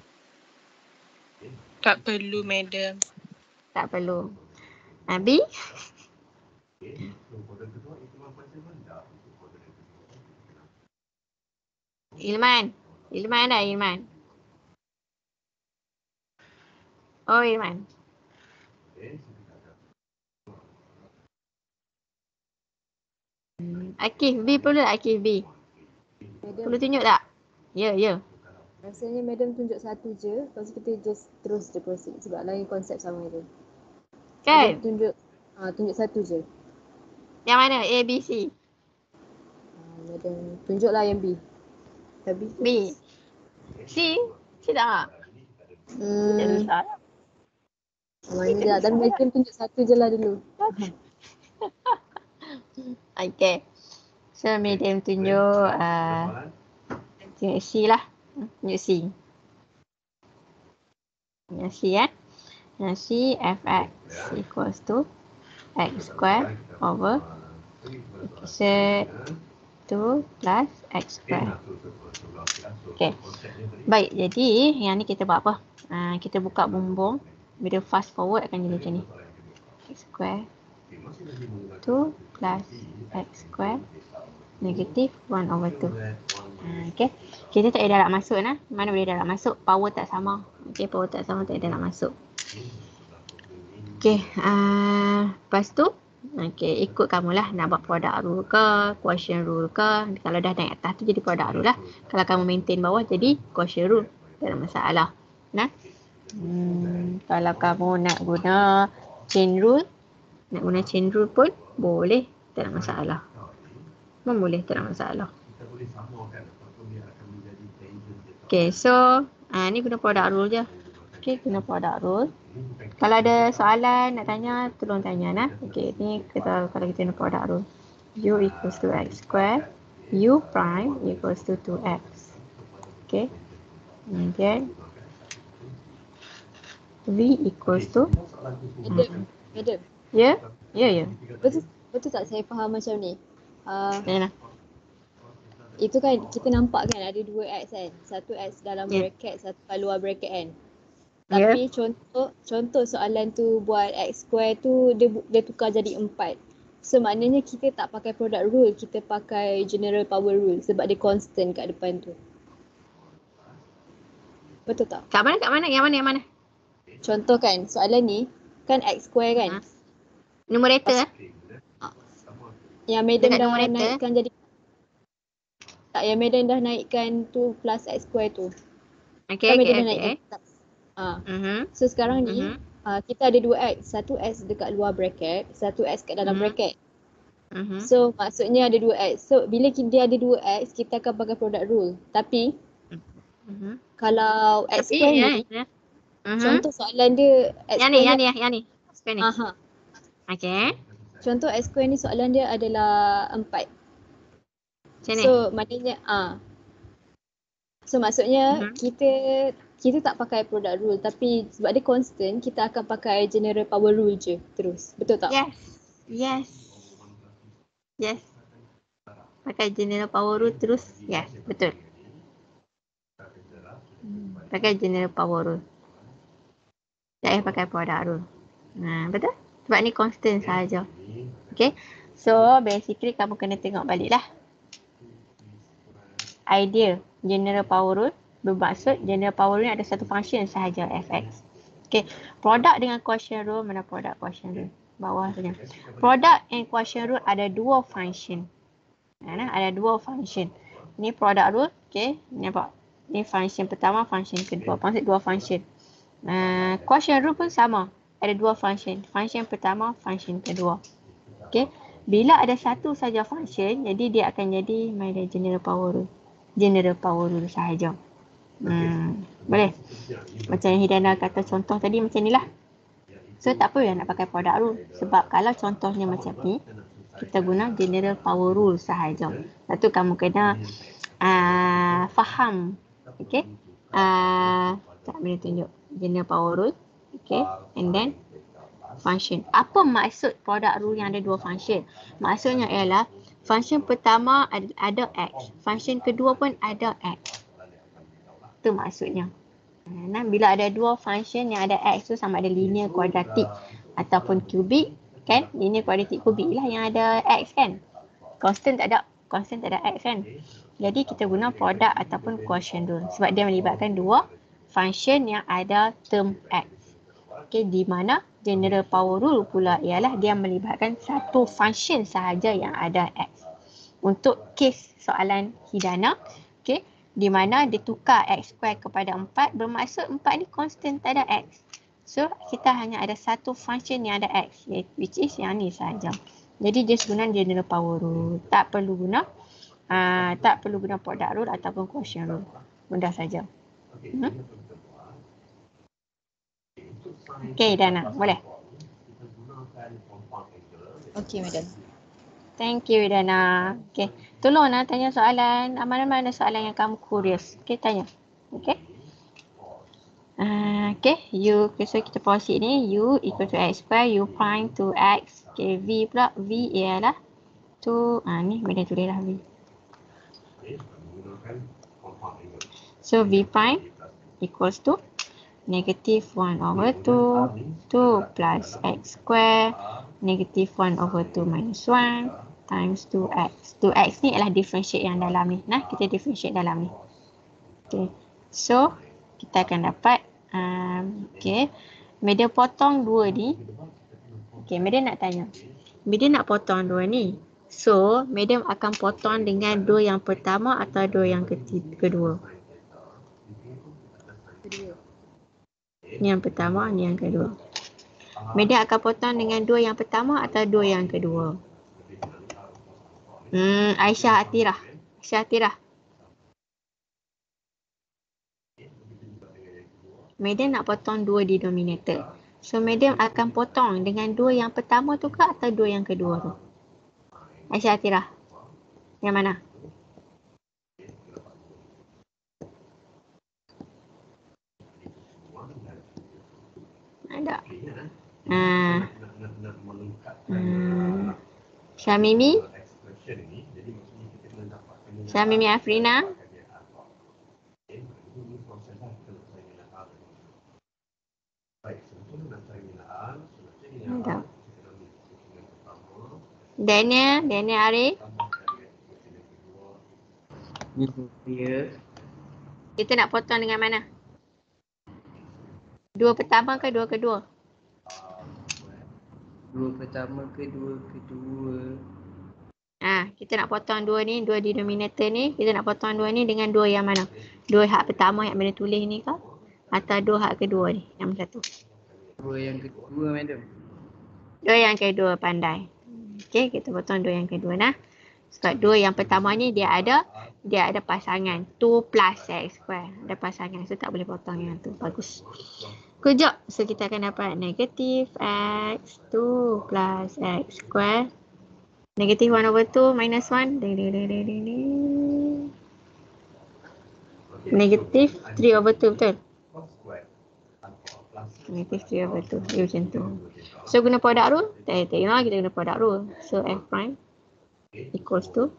Tak perlu, madam. Tak perlu. Ha, B? Ilman. Ilman dah Ilman. Oh Ilman. Hmm. Akif B perlu tak Akif B? Madam, Perlu tunjuk tak? Ya, ya. rasanya madam tunjuk satu je, lepas tu kita just terus je proceed sebab lain konsep sama je. Madam Kan? tunjuk, ah tunjuk satu je. Yang mana? A, B, C. Ah, madam tunjuklah yang B. Habis tu. B. C? C tak? C tak Hmm, susah. mana dia, tapi madam tunjuk satu je lah dulu. Okay. So, medium tunjuk uh, tunjuk C lah. Tunjuk C. Tunjuk C eh. Tunjuk C, fx equals to x square over z two plus x square. Okay. Baik, jadi yang ni kita buat apa? Uh, kita buka bumbung. Bila fast forward akan jadi macam ni. X square two plus x square negative one over two. Uh, okay. Kita tak ada darab masuk nah. Mana boleh darab masuk? Power tak sama. Okay, power tak sama tak ada darab masuk. Okay. Uh, lepas tu, okay, ikut kamulah nak buat product rule ke, quotient rule ke. Kalau dah naik atas tu jadi product rule lah. Kalau kamu maintain bawah jadi quotient rule. Tak ada masalah. Nah. Hmm, kalau kamu nak guna chain rule, nak guna chain rule pun boleh. Tak ada masalah. Pun boleh, tak ada masalah. Okay, so uh, ni guna product rule je. Okay, guna product rule. Kalau ada soalan nak tanya, tolong tanya nah. Okay, ni kita kalau kita guna product rule. U equals to x square. U prime equals to two x. Okay. Kemudian V equals to Madam, madam. ya, ya, ya. Betul, betul tak saya faham macam ni? Uh, Mana? itu kan kita nampak kan ada dua x kan. Satu x dalam Ya. bracket, satu kat luar bracket kan. Ya. Tapi contoh contoh soalan tu buat x square tu dia bu- dia tukar jadi empat. So maknanya kita tak pakai product rule, kita pakai general power rule sebab dia constant kat depan tu. Betul tak? Kat mana, kat mana? Yang mana, yang mana? Contoh kan soalan ni kan x square kan. Ha. Numerator eh? Yang madam Dekat dah numerator? naikkan jadi tak, yang madam dah naikkan tu plus x square tu. Okay, Kan okay, madam dah okay. naikkan plus. Ah. Mhm. So sekarang ni Mhm. uh, kita ada dua x, satu x dekat luar bracket, satu x kat dalam Mhm. bracket. Mhm. So maksudnya ada dua x. So bila ki- dia ada dua x, kita akan pakai product rule. Tapi Mhm. kalau x Tapi square ya, ni, ya. Mhm. contoh soalan dia x Yang ni, square yang ni. ni, yang ni. Square ni. Aha. Okay. Contoh x square ni soalan dia adalah empat. Macam ni. So maknanya ah. So maksudnya Mhm. kita kita tak pakai product rule tapi sebab dia constant kita akan pakai general power rule je terus. Betul tak? Yes. Yes. Yes. Pakai general power rule terus. Yes, betul. Pakai general power rule. Tak payah pakai product rule. Nah, betul? Sebab ni constant sahaja. Okay. So, basically kamu kena tengok balik lah. Idea general power rule bermaksud general power rule ada satu function sahaja fx. Okay. Product dengan quotient rule, mana product quotient rule? Bawah saja. Product and quotient rule ada dua function. Nah, ada dua function. Ni product rule. Okay. Nampak? Ni function pertama, function kedua. Maksud dua function. Uh, quotient rule pun sama. Ada dua function. Function pertama, function kedua. Okay. Bila ada satu saja function, jadi dia akan jadi mana general power rule. General power rule sahaja. Hmm, boleh? Macam yang Hidana kata contoh tadi macam ni lah. So tak apa nak pakai product rule. Sebab kalau contohnya macam ni, kita guna general power rule sahaja. Lepas tu kamu kena uh, faham. Okay. Uh, tak boleh tunjuk. General power rule. Okay. And then function. Apa maksud product rule yang ada dua function? Maksudnya ialah function pertama ada, ada x. Function kedua pun ada x. Itu maksudnya. Nah, bila ada dua function yang ada x tu sama ada linear kuadratik ataupun kubik, kan? Linear kuadratik kubik lah yang ada x kan? Constant tak ada. Constant tak ada x kan? Jadi kita guna product ataupun quotient rule sebab dia melibatkan dua function yang ada term x. Okay, di mana general power rule pula ialah dia melibatkan satu function sahaja yang ada x. untuk kes soalan hidana, okay, di mana dia tukar x square kepada empat, bermaksud empat ni constant, tak ada x. So kita hanya ada satu function yang ada x, which is yang ni saja. Jadi dia sebenarnya general power rule. Tak perlu guna uh, tak perlu guna product rule ataupun quotient rule. Mudah saja. Hmm? Okay, Dana, boleh? Okay, madam. Thank you, Dana. Okay, tolong nak tanya soalan. Mana-mana soalan yang kamu curious. Okay, tanya. Okay. Uh, okay, U, okay, so kita proceed ni. U equal to x square, U prime to x. Okay, V pula. V ialah tu, ah ni, boleh tulis lah V. So, V prime equals to negative one over two, two plus x square, negative one over two minus one times two x. two x ni adalah differentiate yang dalam ni. Nah, kita differentiate dalam ni. Okay, so kita akan dapat, um, okay, Madam potong dua ni. Okay, Madam nak tanya. Madam nak potong dua ni. So, Madam akan potong dengan dua yang pertama atau dua yang ketiga, kedua? Kedua. Ni yang pertama, ni yang kedua. Madam akan potong dengan dua yang pertama atau dua yang kedua? Hmm, Aisyah Atirah. Aisyah Atirah. Madam nak potong dua denominator. So, Madam akan potong dengan dua yang pertama tu ke atau dua yang kedua tu? Aisyah Atirah. Yang mana? Ada. Uh, hmm. Syamimi. Syamimi Afrina. Ada. Daniel, Daniel Arif. Ya. Kita nak potong dengan mana? Dua pertama ke dua kedua? Dua pertama ke dua kedua? Ah, kita nak potong dua ni, dua denominator ni. Kita nak potong dua ni dengan dua yang mana? Dua hak pertama yang boleh tulis ni ke? Atau dua hak kedua ni? Yang satu. Dua yang kedua, madam. Dua yang kedua, pandai. Okey, kita potong dua yang kedua nah. Sebab dua yang pertama ni dia ada dia ada pasangan two plus x square. Ada pasangan, so tak boleh potong yang tu. Bagus. Good job. So kita akan dapat negative x two plus x square. Negative one over two minus one. Negative three over two, betul? Negative three over two. Dia macam tu. So guna product rule. Tak tengok kita guna product rule. So f prime equals to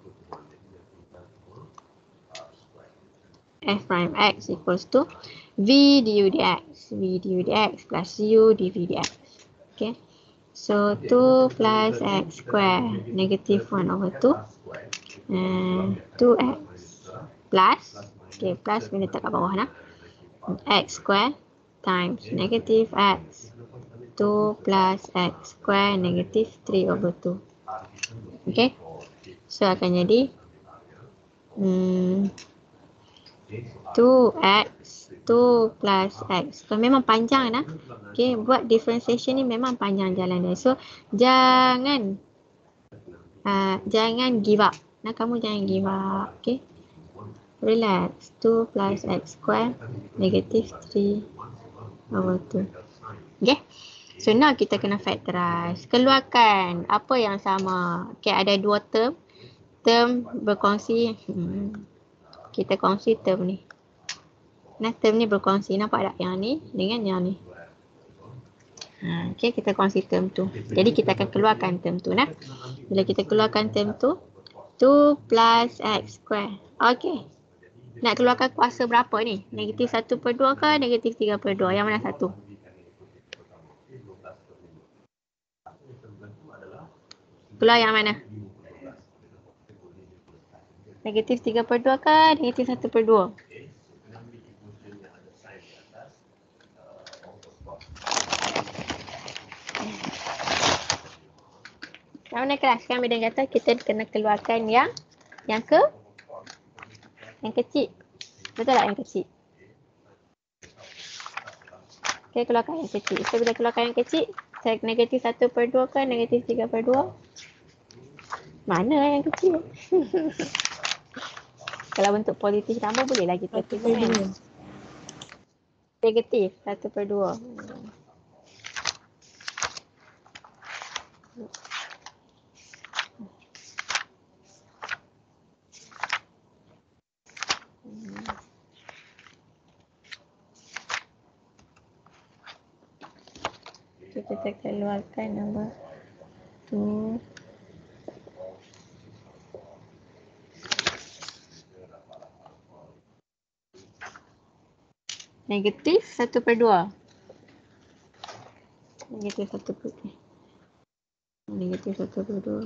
f prime x equals to v du dx. V du dx plus u dv dx. Okay. So two plus x square negative one over two and two x plus, okay, plus kita letak kat bawah lah, x square times negative x two plus x square negative three over two. Okay, so akan jadi hmm, two x two plus x. So memang panjang lah. Okay, buat differentiation ni memang panjang jalan dia. So jangan uh, jangan give up. Nah, kamu jangan give up. Okay, relax. two plus x square negative three over two. Okay, so now kita kena factorize. Keluarkan apa yang sama. Okay, ada dua term. Term berkongsi. Hmm. Kita kongsi term ni. Nah, term ni berkongsi. Nampak tak? Yang ni dengan yang ni. Ha, okay, kita kongsi term tu. Jadi kita akan keluarkan term tu. Nah, bila kita keluarkan term tu, two plus x square. Okay. Nak keluarkan kuasa berapa ni? Negatif satu per dua ke negatif tiga per dua? Yang mana satu? Keluar yang mana? Negatif tiga per dua ke negatif satu per dua? Yang mana kelas? Kan Medan kata kita kena keluarkan yang Yang ke? Yang kecil. Betul tak yang kecil? Okay, keluarkan yang kecil. So, bila keluarkan yang kecil, saya negatif satu per dua ke negatif tiga per dua? Mana yang kecil? Kalau bentuk positif tambah boleh lagi kita Satu per kan? dua. Negatif satu per dua. So, kita keluarkan nombor tu. Negatif satu per dua. Negatif satu per dua. Negatif satu per dua.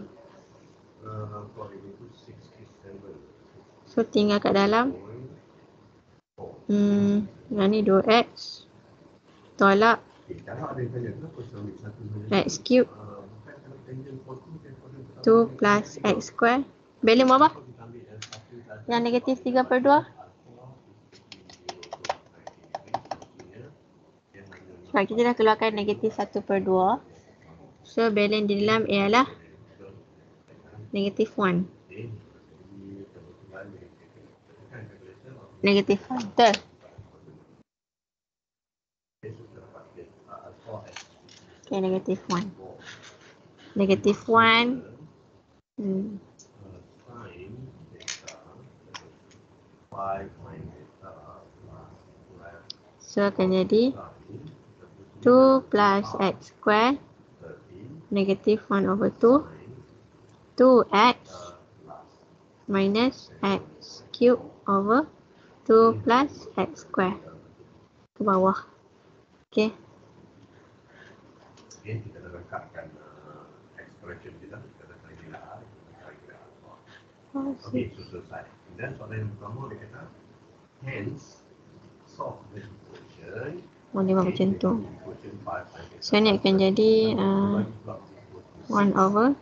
So, tinggal kat dalam. Hmm, yang ni dua x. Tolak. X cube. two plus x square. Balance berapa? Yang negatif tiga per dua. Sebab kita dah keluarkan negatif satu per dua. So, balance di dalam ialah negatif satu. Negatif satu. Betul? Okay, negatif satu. Negatif satu. Hmm. So, akan jadi two plus x square negative one over two. two x minus x cube over two plus x square. Ke bawah. Okay. Okay, kita dah lengkapkan uh, expression kita. Kita dah kira kira alpha. Okay, so selesai. Dan soalan yang pertama dia kata, hence, solve this equation. Oh, dia buat macam tu. So, ni akan jadi uh, one over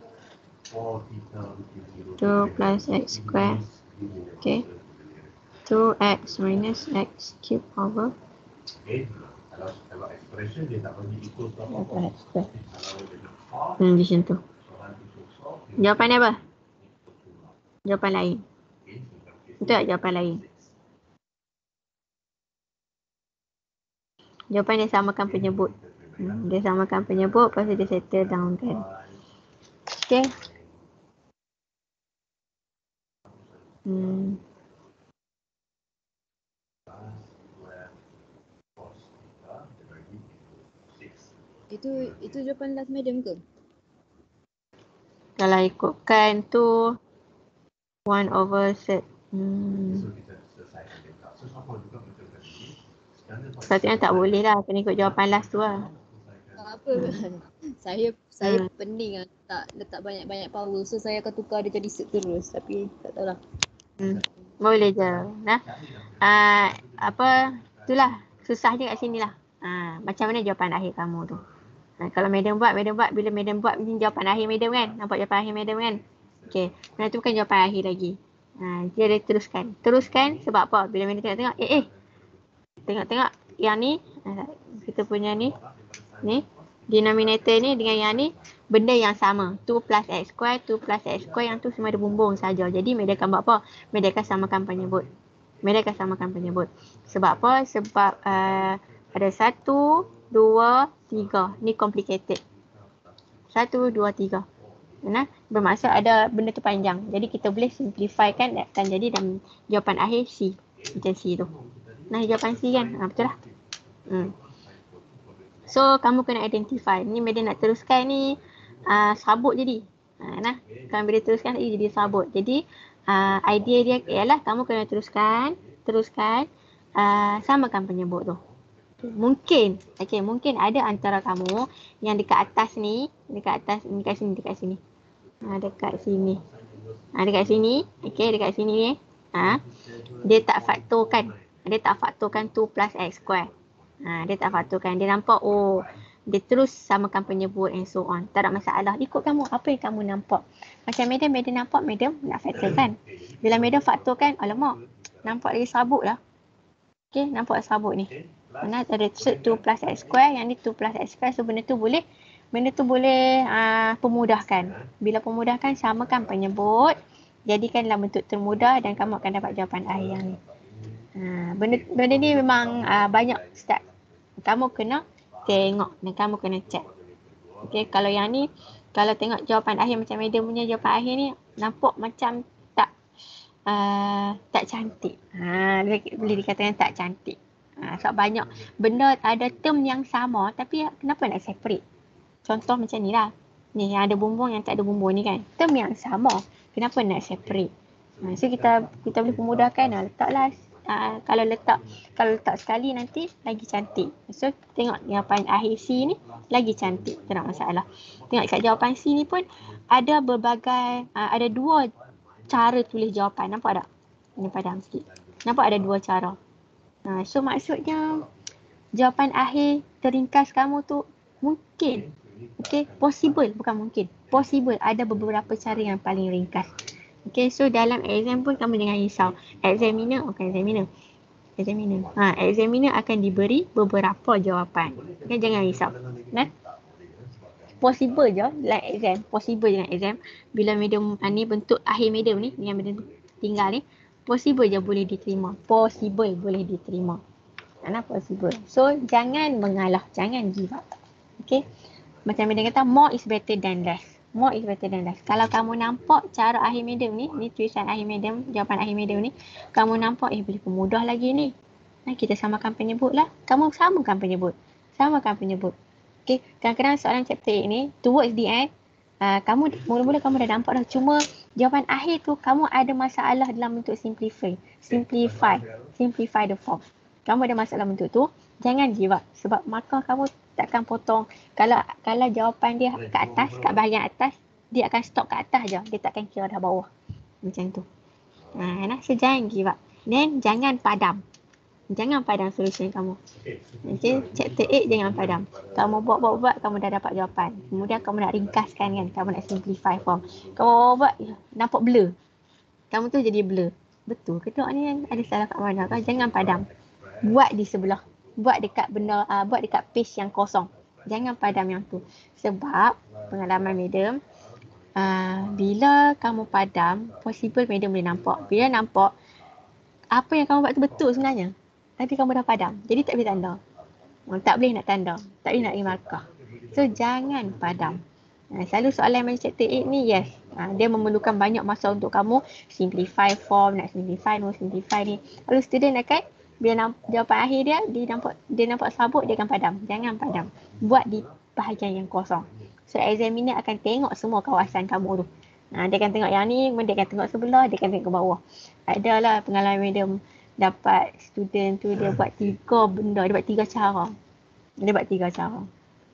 two plus x square. Okay. two x minus x cube over Okay, kalau kalau expression dia tak bagi equal to apa? x square. Kalau dia nak solve, Hmm, macam tu. soalan tu solve. Jawapan dia apa? Jawapan lain. Betul tak jawapan lain? Jawapan dia samakan penyebut. Hmm, dia samakan penyebut, lepas tu dia settle down kan. Okay. Hmm. Itu itu jawapan last medium ke? Kalau ikutkan tu one over set. Hmm. Sepatutnya tak boleh lah. Kena ikut jawapan last tu lah. Tak apa. saya saya Hmm. pening lah tak letak banyak-banyak power. So saya akan tukar dia jadi set terus. Tapi tak tahulah. Hmm. Boleh je. Nah. Uh, apa, itulah. Susah je kat sini lah. Uh, macam mana jawapan akhir kamu tu. Uh, kalau madam buat, madam buat. Bila madam buat, ni jawapan akhir madam kan. Nampak jawapan akhir madam kan. Okay. Benda tu bukan jawapan akhir lagi. Uh, dia dia teruskan. Teruskan sebab apa? Bila madam tengok-tengok. Eh eh. Tengok-tengok. Yang ni. Uh, kita punya ni. Ni. Denominator ni dengan yang ni. Benda yang sama. two plus x square. two plus x square. Yang tu semua ada bumbung saja. Jadi madam akan buat apa? Madam akan samakan penyebut. Madam akan samakan penyebut. Sebab apa? Sebab uh, ada satu, dua, tiga. Ni complicated. Satu, dua, tiga. Nah, bermaksud ada benda tu panjang. Jadi kita boleh simplify kan. Akan jadi dalam jawapan akhir C. Macam C tu. Nah, jawapan C kan. Ha, betul lah. Hmm. So, kamu kena identify. Ni madam nak teruskan ni. Uh, sabut jadi. Ha, nah, kalau bila teruskan tadi jadi sabut. Jadi, uh, idea dia ialah kamu kena teruskan. Teruskan. Uh, samakan penyebut tu. Mungkin, okay, mungkin ada antara kamu yang dekat atas ni, dekat atas, dekat sini, dekat sini. Ha, dekat sini. Ha, dekat sini, okay, dekat sini ni. Ha, dia tak faktorkan. Dia tak faktorkan two plus x square. Ha, dia tak faktorkan. Dia nampak, oh, dia terus samakan penyebut and so on. Tak ada masalah. Ikut kamu, apa yang kamu nampak. Macam madam, madam nampak, madam nak faktorkan. Bila madam faktorkan, alamak, nampak lagi serabut lah. Okay, nampak serabut ni. Mana ada two plus x square, yang ni two plus x square. So benda tu boleh, benda tu boleh uh, pemudahkan. Bila pemudahkan, samakan penyebut, jadikan dalam bentuk termudah dan kamu akan dapat jawapan akhir yang ni. Uh, benda, benda ni memang uh, banyak step. Kamu kena tengok dan kamu kena check. Okay, kalau yang ni, kalau tengok jawapan akhir macam madam punya jawapan akhir ni, nampak macam tak uh, tak cantik. Ha, boleh dikatakan tak cantik. Ha, sebab banyak benda ada term yang sama tapi kenapa nak separate? Contoh macam ni lah. Ni yang ada bumbung yang tak ada bumbung ni kan. Term yang sama. Kenapa nak separate? Ha, so kita kita boleh pemudahkan lah. Letaklah uh, kalau letak kalau letak sekali nanti lagi cantik. So tengok jawapan akhir C ni lagi cantik. Tak nak masalah. Tengok kat jawapan C ni pun ada berbagai uh, ada dua cara tulis jawapan. Nampak tak? Ini padam sikit. Nampak ada dua cara. Ha, so maksudnya jawapan akhir teringkas kamu tu mungkin, okay, possible, bukan mungkin, possible ada beberapa cara yang paling ringkas. Okay, so dalam exam pun kamu jangan risau. Examiner, bukan examiner, examiner. Ha, examiner akan diberi beberapa jawapan. Okay, jangan risau. Nah, possible je like exam, possible je dalam exam. Bila medium uh, ni bentuk akhir medium ni, yang medium tinggal ni, possible je boleh diterima. Possible boleh diterima. Mana possible. So, jangan mengalah. Jangan give up. Okay. Macam medium kata, more is better than less. More is better than less. Kalau kamu nampak cara akhir medium ni, ni tulisan akhir medium, jawapan akhir medium ni, kamu nampak, eh boleh pemudah lagi ni. Nah, kita samakan penyebut lah. Kamu samakan penyebut. Samakan penyebut. Okay. Kadang-kadang soalan chapter eight ni, towards the end, Uh, kamu mula-mula kamu dah nampak dah, cuma jawapan akhir tu kamu ada masalah dalam bentuk simplify. Simplify. Simplify the form. Kamu ada masalah bentuk tu, jangan give up. Sebab maka kamu takkan potong. Kalau kalau jawapan dia kat atas, kat bahagian atas, dia akan stop kat atas je. Dia takkan kira dah bawah. Macam tu. Ha, nah, so jangan give up. Then jangan padam. Jangan padam solution kamu. Okay, chapter eight jangan padam. Kamu buat-buat-buat, kamu dah dapat jawapan. Kemudian kamu nak ringkaskan kan, kamu nak simplify form. Kamu buat, nampak blur. Kamu tu jadi blur. Betul ke tak ni kan? Ada salah kat mana? Kan? Jangan padam. Buat di sebelah. Buat dekat benda, uh, buat dekat page yang kosong. Jangan padam yang tu. Sebab pengalaman madam, uh, bila kamu padam, possible madam boleh nampak. Bila nampak, apa yang kamu buat tu betul sebenarnya. Tapi kamu dah padam. Jadi tak boleh tanda. Tak boleh nak tanda. Tak boleh nak beri markah. So jangan padam. Ha, selalu soalan macam chapter eight ni, yes. Ha, dia memerlukan banyak masa untuk kamu simplify form, nak simplify, no simplify ni. Lalu student akan, bila namp- jawapan akhir dia, dia nampak dia nampak sabut, dia akan padam. Jangan padam. Buat di bahagian yang kosong. So examiner akan tengok semua kawasan kamu tu. Ha, dia akan tengok yang ni, dia akan tengok sebelah, dia akan tengok ke bawah. Adalah pengalaman medium dapat student tu dia buat tiga benda, dia buat tiga cara. Dia buat tiga cara.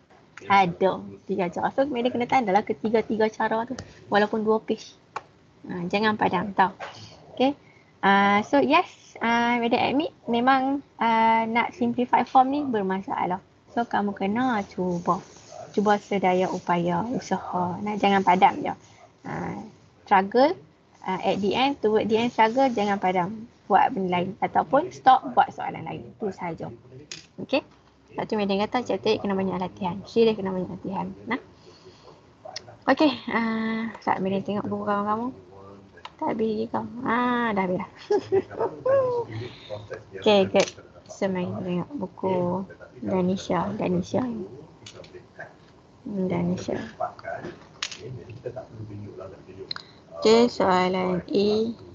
Ada tiga cara. So, mereka kena tandalah ketiga-tiga cara tu. Walaupun dua page. Ha, jangan padam, tau. Okay. Uh, so, yes. Uh, Madam admit memang uh, nak simplify form ni bermasalah. So, kamu kena cuba. Cuba sedaya upaya, usaha. Nah, jangan padam je. Uh, struggle. Uh, at the end, toward the end struggle, jangan padam. Buat benda lain. Ataupun stop buat soalan lain. Itu sahaja. Okay. Sebab tu Madam kata chapter eight kena banyak latihan. Syirih kena banyak latihan. Nah. Okay. Uh, Saat Madam tengok buku kamu-kamu. Tak habis lagi kau. Ah, dah habis dah. Okay, good. So, mari tengok buku Danisha. Danisha. Danisha. Okay, soalan A.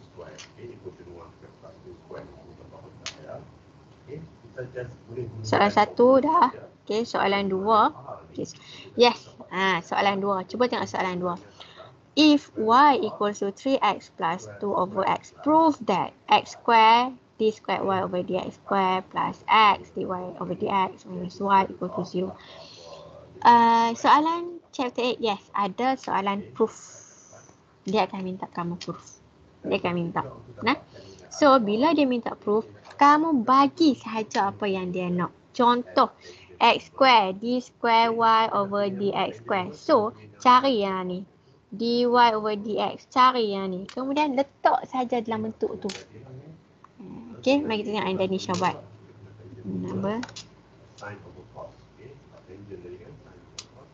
Soalan satu dah. Okay, soalan dua. Okay. Yes. Ah, soalan dua. Cuba tengok soalan dua. If y equals to three x plus two over x, prove that x square d squared y over dx square plus x dy over dx minus y equal to zero. Uh, soalan chapter eight, yes, ada soalan proof. Dia akan minta kamu proof. Dia akan minta. Nah, so bila dia minta proof, kamu bagi sahaja apa yang dia nak. Contoh, x square d square y over dx square. So, cari yang ni. dy over dx. Cari yang ni. Kemudian letak saja dalam bentuk tu. Okey, mari kita tengok yang Danisha buat. Number. Sin over cos. Okay. Tangent tadi kan. Sin over cos.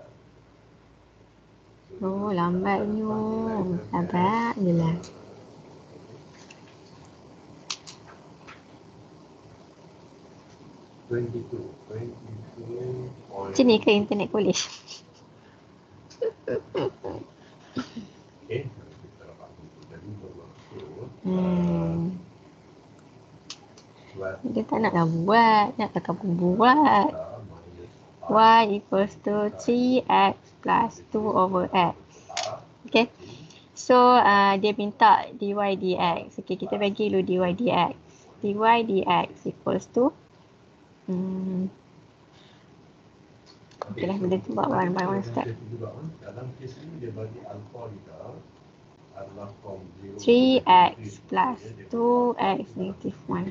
Oh, lambatnya. Sabar je lah. twenty-two. twenty-two. Macam ni ke internet college? Okay. Kita dapat jadi bermaksud. Hmm. Dia tak naklah buat. Nak tak pun buat. Y equals to three x plus two over x. Okay. So, uh, dia minta dy dx. Okay, kita bagi dulu dy dx. Dy dx equals to hmm. Okay lah, benda tu buat one by one step. Dalam kes ini dia bagi alpha kita adalah from zero three x plus two x negative one.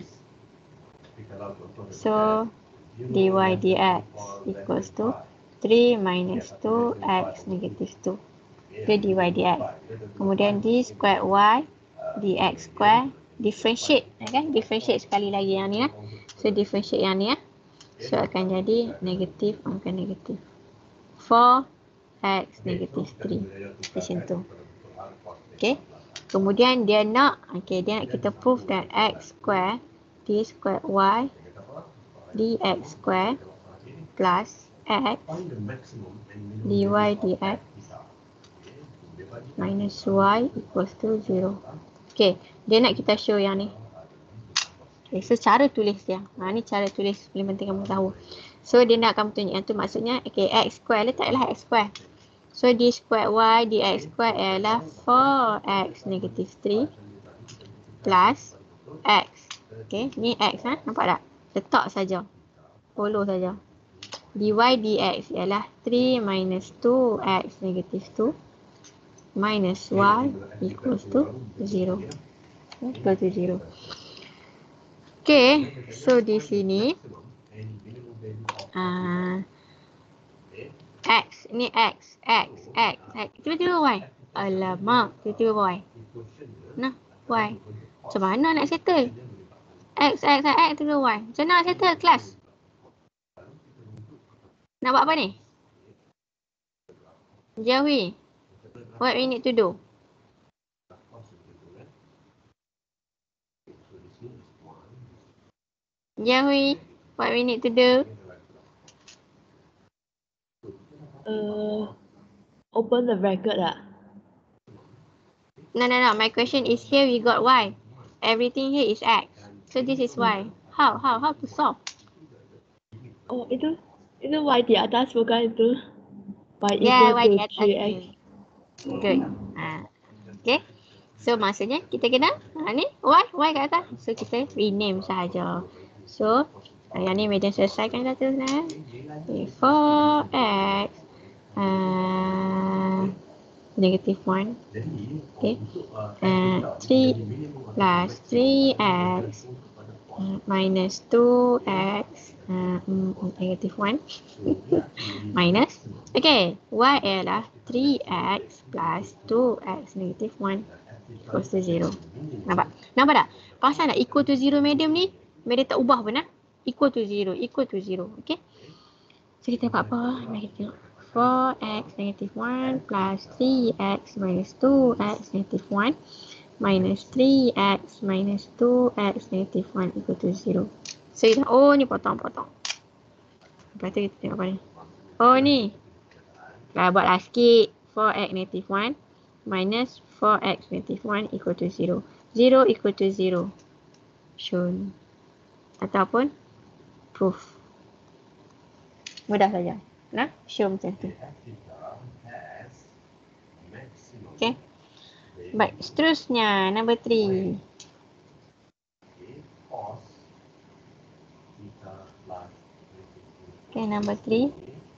So, dy dx equals to three minus two x negative two. Itu dy dx. Kemudian d squared y dx square. Differentiate. Okay? Differentiate sekali lagi yang ni lah. So, differentiate yang ni lah. So, akan jadi negatif angka negatif. four x negatif three. Macam tu. Okay. Kemudian dia nak, okay, dia nak kita prove that x square d squared y dx square plus x dy dx minus y equals to zero. Okay, dia nak kita show yang ni. Okay, so cara tulis dia. Ha, ni cara tulis paling penting kamu tahu. So, dia nak kamu tunjuk yang tu maksudnya, okay, x square letaklah x square. So, d squared y dx square ialah four x negative three plus x. Okay, ni x ha, nampak tak? Letak saja. Follow saja. Dy dx ialah three minus two x negative two minus y equals to zero. Equal to zero. Okay, so di sini uh, x, ni x, x, x, x. Tiba-tiba y. Alamak, tiba-tiba y. Nah, y. Macam mana nak settle? X, x, x, x, tiba-tiba y. Macam mana nak settle kelas? Nak buat apa ni? Jauhi. What we need to do? Jauhi. What we need to do? Uh, open the bracket lah. No, no, no. My question is here we got y. Everything here is x. So this is y. How? How? How to solve? Oh, itu itu y di atas bukan itu. Y Yeah, equal y di to atas. three x. Good. Ha. Okay. So maksudnya kita kena ha, ni y, y kat atas. So kita rename sahaja. So yang ni median selesaikan satu sebenarnya. Okay, four x uh, negative one. Okay. Uh, three plus three x uh, minus two x uh, negative one minus. Okay, y ialah three x plus two x negative one equals to zero. Nampak? Nampak tak? Pasal nak equal to zero medium ni, medium tak ubah pun lah. Equal to zero, equal to zero. Okay? So kita buat apa? Mari kita tengok. four x negative one plus three x minus two x negative one minus three x minus two x negative one equal to zero. So kita, oh ni potong-potong. Lepas tu kita tengok apa ni. Oh ni. Dah buat lah sikit. four x negative one minus four x negative one equal to zero. zero equal to zero. Shown. Ataupun proof. Mudah saja. Nah, show macam tu. Okay. Baik, seterusnya number three. Okay, number three.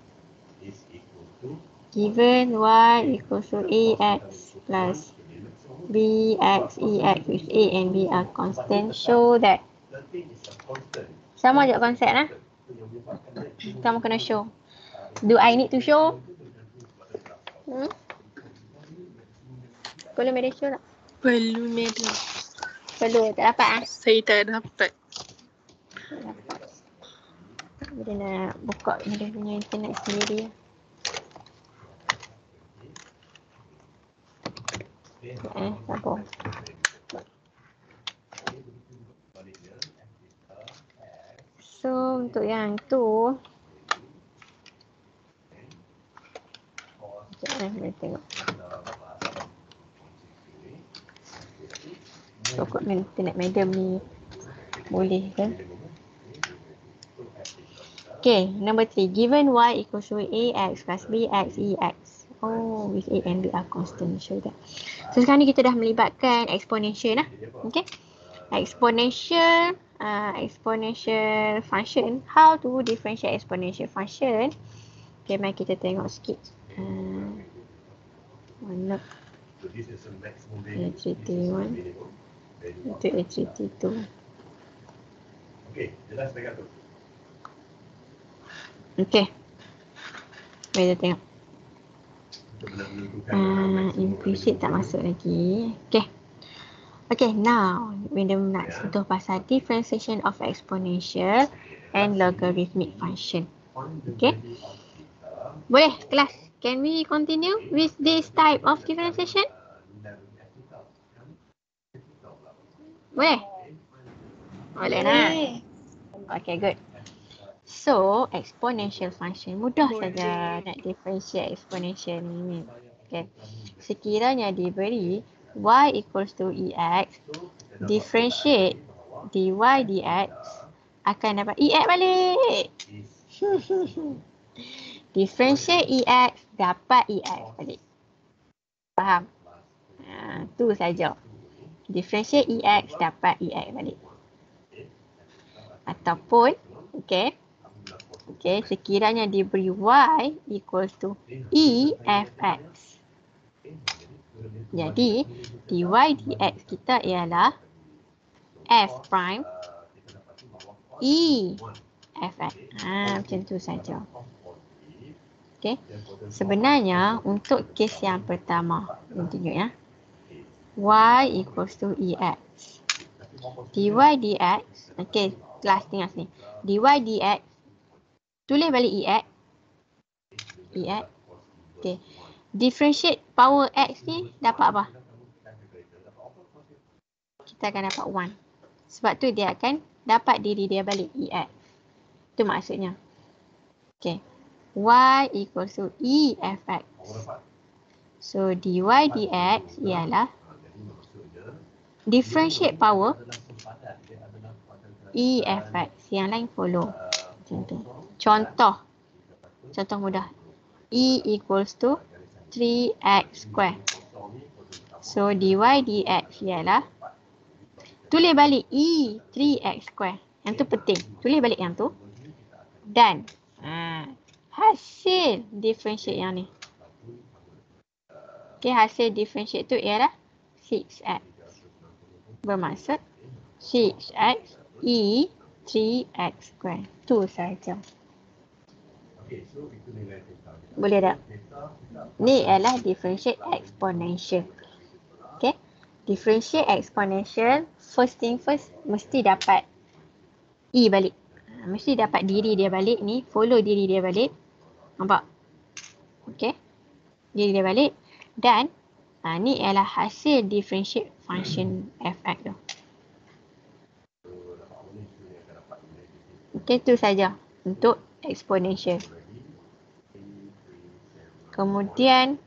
Given y equals to ax plus bx, ex, which a and b are constant, show that. Sama je konsep lah. Kamu kena show. Do I need to show? Hmm? Perlu media show tak? Perlu madam. Perlu. Tak dapat ah? Saya tak dapat. Tak dapat. Dia nak buka dia punya internet sendiri. Eh, sabar. So, untuk yang tu sekejap eh, kita tengok. Pokok internet madam ni boleh ke? Okay, number three. Given y equals to ax plus bx ex. Oh, with a and b are constant. Show that. So, sekarang ni kita dah melibatkan exponential lah. Okay. Exponential, uh, exponential function. How to differentiate exponential function? Okay, mari kita tengok sikit. Uh, mana? A three T one. Itu A three T two. Okey, jelas dekat tu. Okay. Mari kita tengok. Uh, implicit tak masuk lagi. Okay. Okay, now when dia nak sentuh pasal differentiation of exponential and logarithmic function. Okay. Boleh kelas? Can we continue with this type of differentiation? Boleh? Boleh nak? Okay, good. So, exponential function. Mudah saja nak differentiate exponential ni. Okay. Sekiranya diberi y equals to ex, differentiate dy dx akan dapat ex balik. Differentiate ex dapat ex balik. Faham? Ha, tu saja. Differentiate ex dapat ex balik. Ataupun, okay. Okay, sekiranya diberi y equals to e fx. Jadi, dy dx kita ialah f prime e fx. Ha, macam tu saja. Okay. Sebenarnya, untuk kes yang pertama, kita tunjuk ya. Y equals to ex. Dy dx, okay, kelas tengah sini. Dy dx, tulis balik ex. Ex. Okay. Differentiate power x ni dapat apa? Kita akan dapat one. Sebab tu dia akan dapat diri dia balik ex. Itu maksudnya. Okay. Y equals to e fx. So, dy dx ialah differentiate power e fx. Yang lain follow. Macam tu. Contoh. Contoh mudah. E equals to three x square. So, dy dx ialah tulis balik e three x square. Yang tu penting. Tulis balik yang tu. Dan ha, hasil differentiate yang ni. Okay, hasil differentiate tu ialah six x. Bermaksud six x e three x square. Tu saja. Boleh tak? Ni ialah differentiate exponential. Okay. Differentiate exponential, first thing first, mesti dapat e balik. Ha, mesti dapat diri dia balik ni. Follow diri dia balik. Nampak? Okay. Diri dia balik. Dan, ha, ni ialah hasil differentiate function fx tu. Okay, tu saja untuk exponential. Kemudian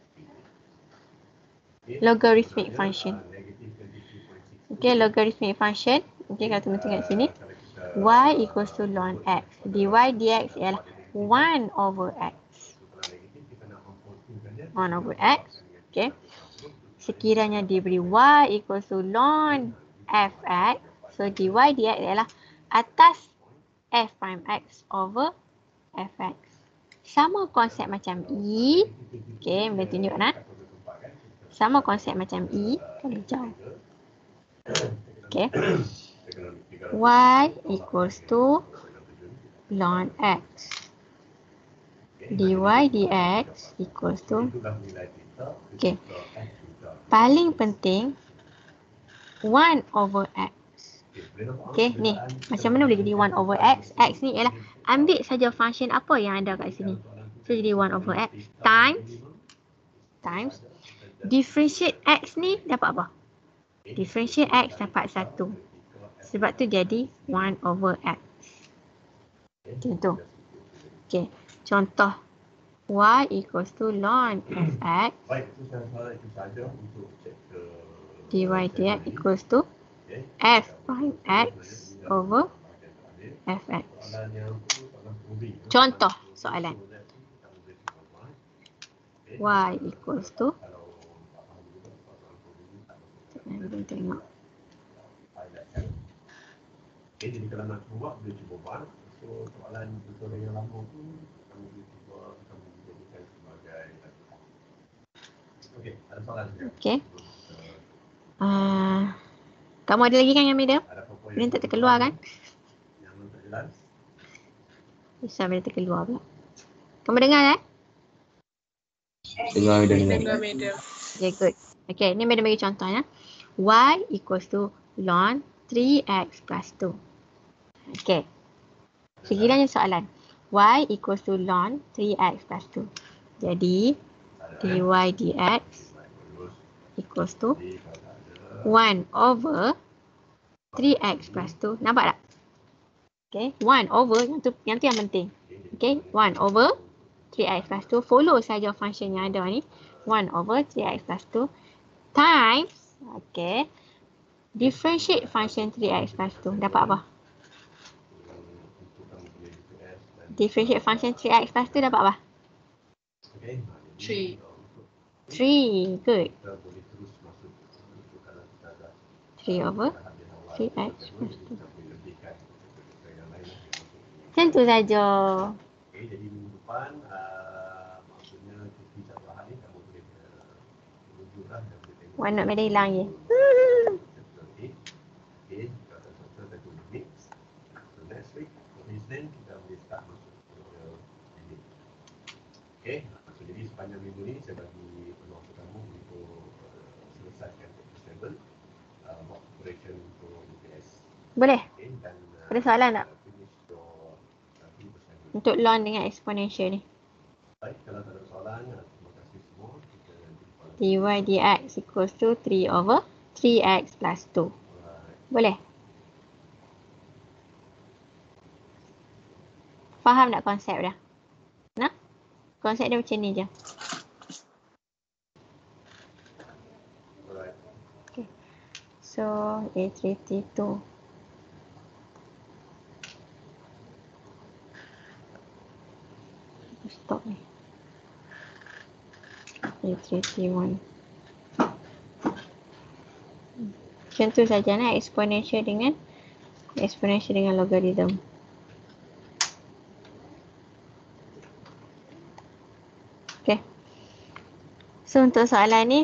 logarithmic function. Okay, logarithmic function. Okay, kalau tengok kat sini. Y equals to ln x. Dy dx ialah one over x. one over x. Okay. Sekiranya diberi y equals to ln fx. So, dy dx ialah atas f prime x over fx. Sama konsep macam E. Okay, boleh tunjuk nak. Sama konsep macam E. Kalau jauh. Okay. Y equals to ln x. Dy dx equals to. Okay. paling penting one over X. Okay, ni. Macam mana boleh jadi one over X? X ni ialah ambil saja function apa yang ada kat sini. So, jadi one over X times times differentiate X ni dapat apa? Differentiate X dapat satu. Sebab tu jadi one over X. Macam tu. Okay. Contoh. Y equals to ln Fx. Dy dx equals to F prime X over Fx. Contoh soalan. Y equals to. Kita tengok. Okay, jadi kalau nak cuba, boleh cuba buat. So, soalan tutorial yang lama tu, kamu boleh cuba, kamu jadikan sebagai okey, ada soalan juga. Okey. Uh, kamu ada lagi kan yang medium? Bila tak terkeluar kan? Yang tak jelas? Susah bila terkeluar pula. Kamu dengar kan? Dengar, dengar. Dengar medium. Okay, good. Okay, ni medium bagi contoh ya. Y equals to ln three x plus two. Okay. Sekiranya soalan. Y equals to ln three x plus two. Jadi, dy dx equals to one over three x plus two. Nampak tak? Okay, one over, yang tu yang, tu yang penting. Okay, one over three x plus two. Follow saja function yang ada ni. one over three x plus two times, okay, differentiate function three x plus two. Dapat apa? Differentiate function three x plus two dapat apa? three. three, good. three over three x plus two. Macam tu saja. Okay, jadi minggu depan, uh, maksudnya cuti satu hari, kamu boleh menuju lah. Why not boleh hilang je. Okay, kalau tak ada tu mix. So next week, Isnin, kita boleh start masuk ke ini. Okay, so jadi sepanjang minggu ni, saya bagi peluang untuk kamu untuk uh, selesaikan chapter seven, uh, buat operation untuk U P S. Boleh? Okay, dan uh, Ada soalan tak? finish your uh, finish assignment. Untuk ln dengan exponential ni. Baik, kalau tak ada soalan, uh, terima kasih semua. Kita jumpa lagi. Dy dx equals to three over three x plus two. Boleh? Faham tak konsep dah? Nah? Konsep dia macam ni je. Alright. Okay. So, A three T two. Stop ni. A three T one. Macam tu saja nak exponential dengan exponential dengan logarithm. Okay. So untuk soalan ni,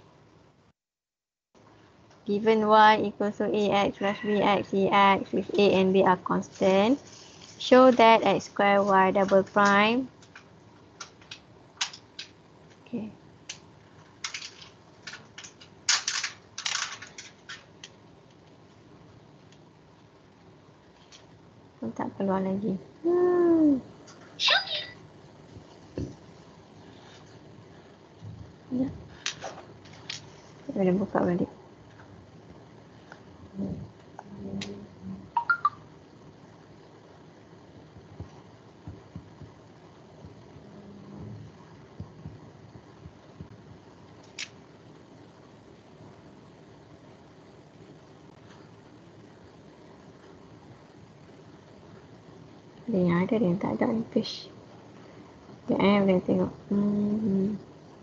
given y equals to ax plus bx dx with a and b are constant, show that x square y double prime. Okay. Tak keluar lagi. Hmm. Ya. Boleh buka balik. Ada yang ada, ada yang tak ada ni page. Sekejap eh, boleh tengok. Hmm.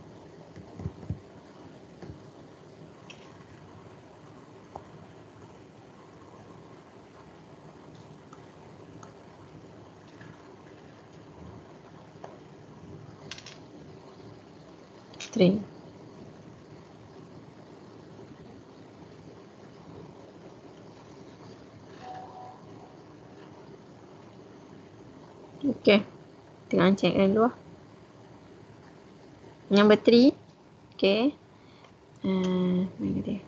String. Okay. Tengah check dulu lah. Number three. Okay. Uh, mana dia?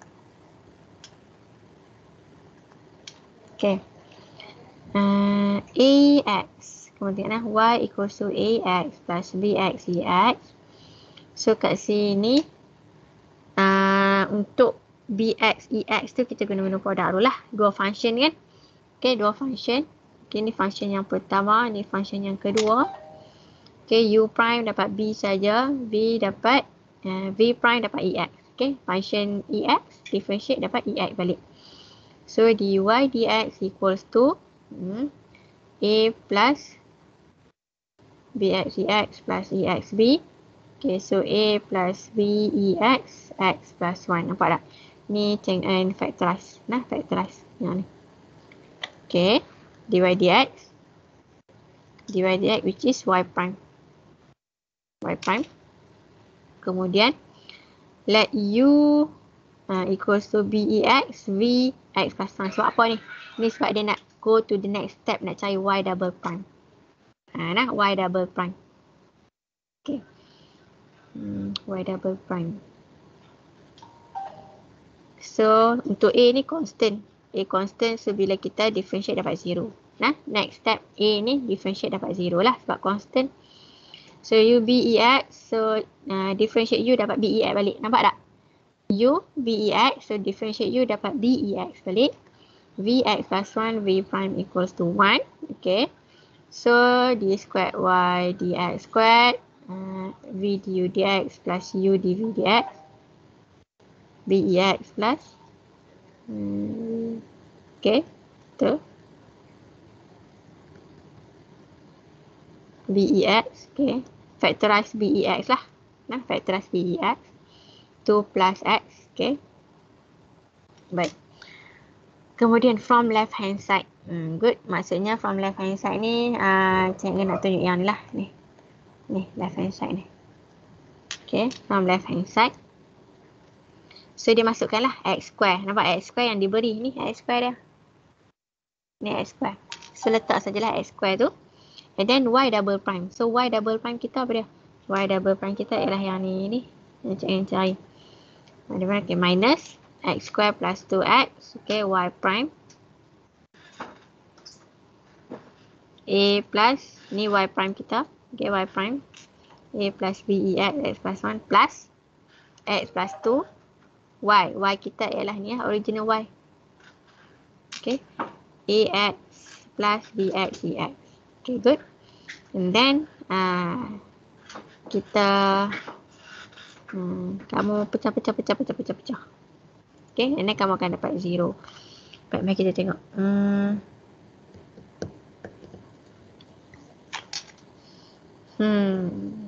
Okay. Uh, ax. Kemudian lah y equals to ax plus bx dx. So kat sini uh, untuk bx ex tu kita guna guna produk dulu lah. Dua function kan. Okay, dua function. Okay, ni function yang pertama, ni function yang kedua. Okay, u prime dapat b saja, v dapat uh, v prime dapat ex. Okay, function ex differentiate dapat ex balik. So dy dx equals to hmm, a plus bx dx plus exb. Okay, so a plus b ex x plus one. Nampak tak? Ni Cheng En factorize. Nah, factorize yang ni. Okay, dy dx. dy dx which is y prime. Y prime. Kemudian let u uh, equals to bex v x plus one. Sebab apa ni? Ni sebab dia nak go to the next step, nak cari y double prime. Ha, nah, y double prime. Okay. Hmm, y double prime. So untuk a ni constant. A constant, so bila kita differentiate dapat zero. Nah, next step a ni differentiate dapat zero lah sebab constant. So u bex, so uh, differentiate u dapat bex balik. Nampak tak? U bex, so differentiate u dapat bex balik. Vx plus one, v prime equals to one. Okay. So d squared y dx squared, uh, v du dx plus u dv dx. Bex plus hmm, okay, betul. Bex, okay. Factorize bex lah. Nah, factorize bex. two plus x, okay. Baik. Kemudian from left hand side. Hmm, good. Maksudnya from left hand side ni, uh, cikgu nak tunjuk yang ni lah. Ni. Ni, left hand side ni. Okay, from left hand side. So dia masukkan lah x square. Nampak x square yang diberi ni, x square dia. Ni x square. So letak sajalah x square tu. And then y double prime. So y double prime kita apa dia? Y double prime kita ialah yang ni ni. Yang cikgu cari. Mana okay, minus x square plus two x. Okay, y prime. A plus, ni y prime kita. Okay, y prime. A plus bex, x plus one plus x plus two. Y. Y kita ialah ni lah, original y. Okay. Ax plus bx dx. Okay, good. And then, uh, kita, hmm, kamu pecah, pecah, pecah, pecah, pecah, pecah. Okay, and then kamu akan dapat zero. Baik, mari kita tengok. Hmm. Hmm.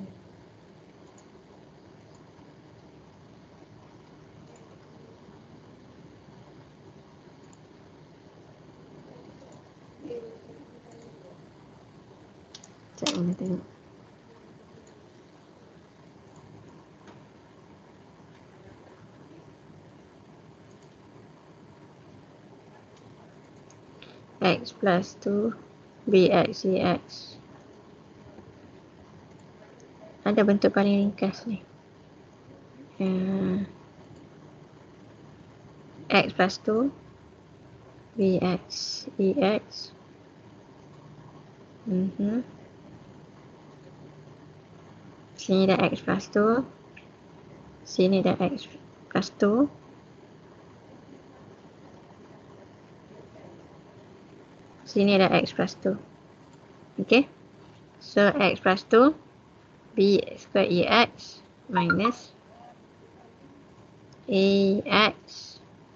Sekejap, mana tengok. X plus two bx dx. Ada bentuk paling ringkas ni. Uh, x plus two bx dx. Mm-hmm. Sini dah x plus two. Sini dah x plus two. Sini ada x plus two. Okay. So x plus two. B square ex minus ax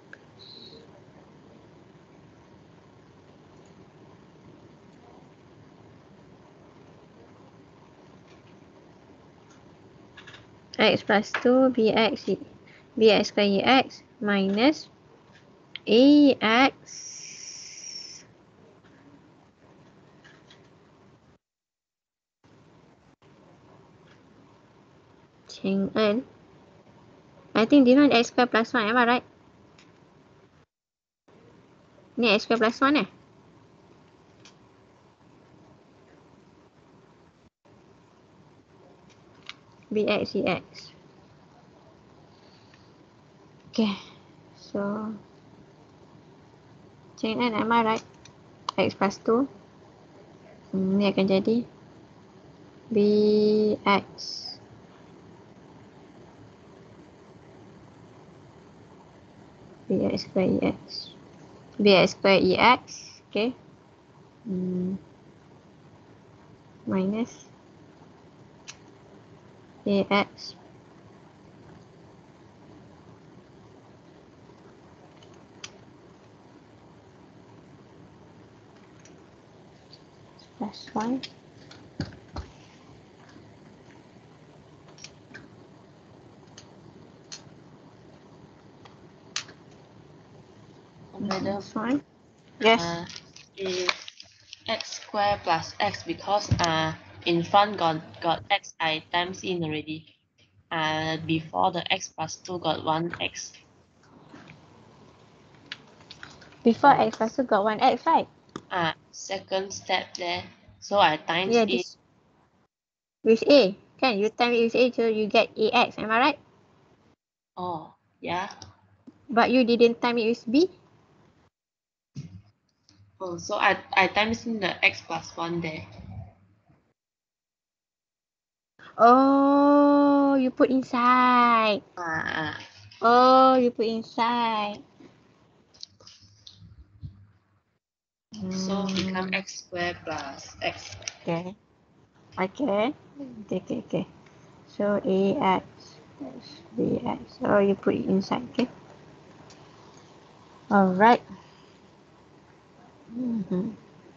x plus two bx bx square ex minus ax Cheng En. I think this one x square plus one, am I right? Ni x square plus one eh? Bx dx. Okay. So, macam mana, am I right? X plus two. Hmm, ni akan jadi Bx. Bx square Ex. Bx square Ex. Okay. Hmm. Minus Ax plus one. Madam, Plus one. Yes. uh, is x square plus x because uh in front got got xi times in already. Uh, before the x plus two got one x. Before So, X plus two got one X, right? uh, second step there. So I times Yeah, it. this with A. Can you time it with A so you get Ax, am I right? Oh, yeah. But you didn't time it with B? Oh, so I I times in the x plus one there. Oh, you put inside. Uh, Oh, you put inside. so become Hmm. x square plus x. Okay. Okay. Okay, okay, okay. So Ax plus Bx. So you put it inside, okay? Alright. Mm-hmm.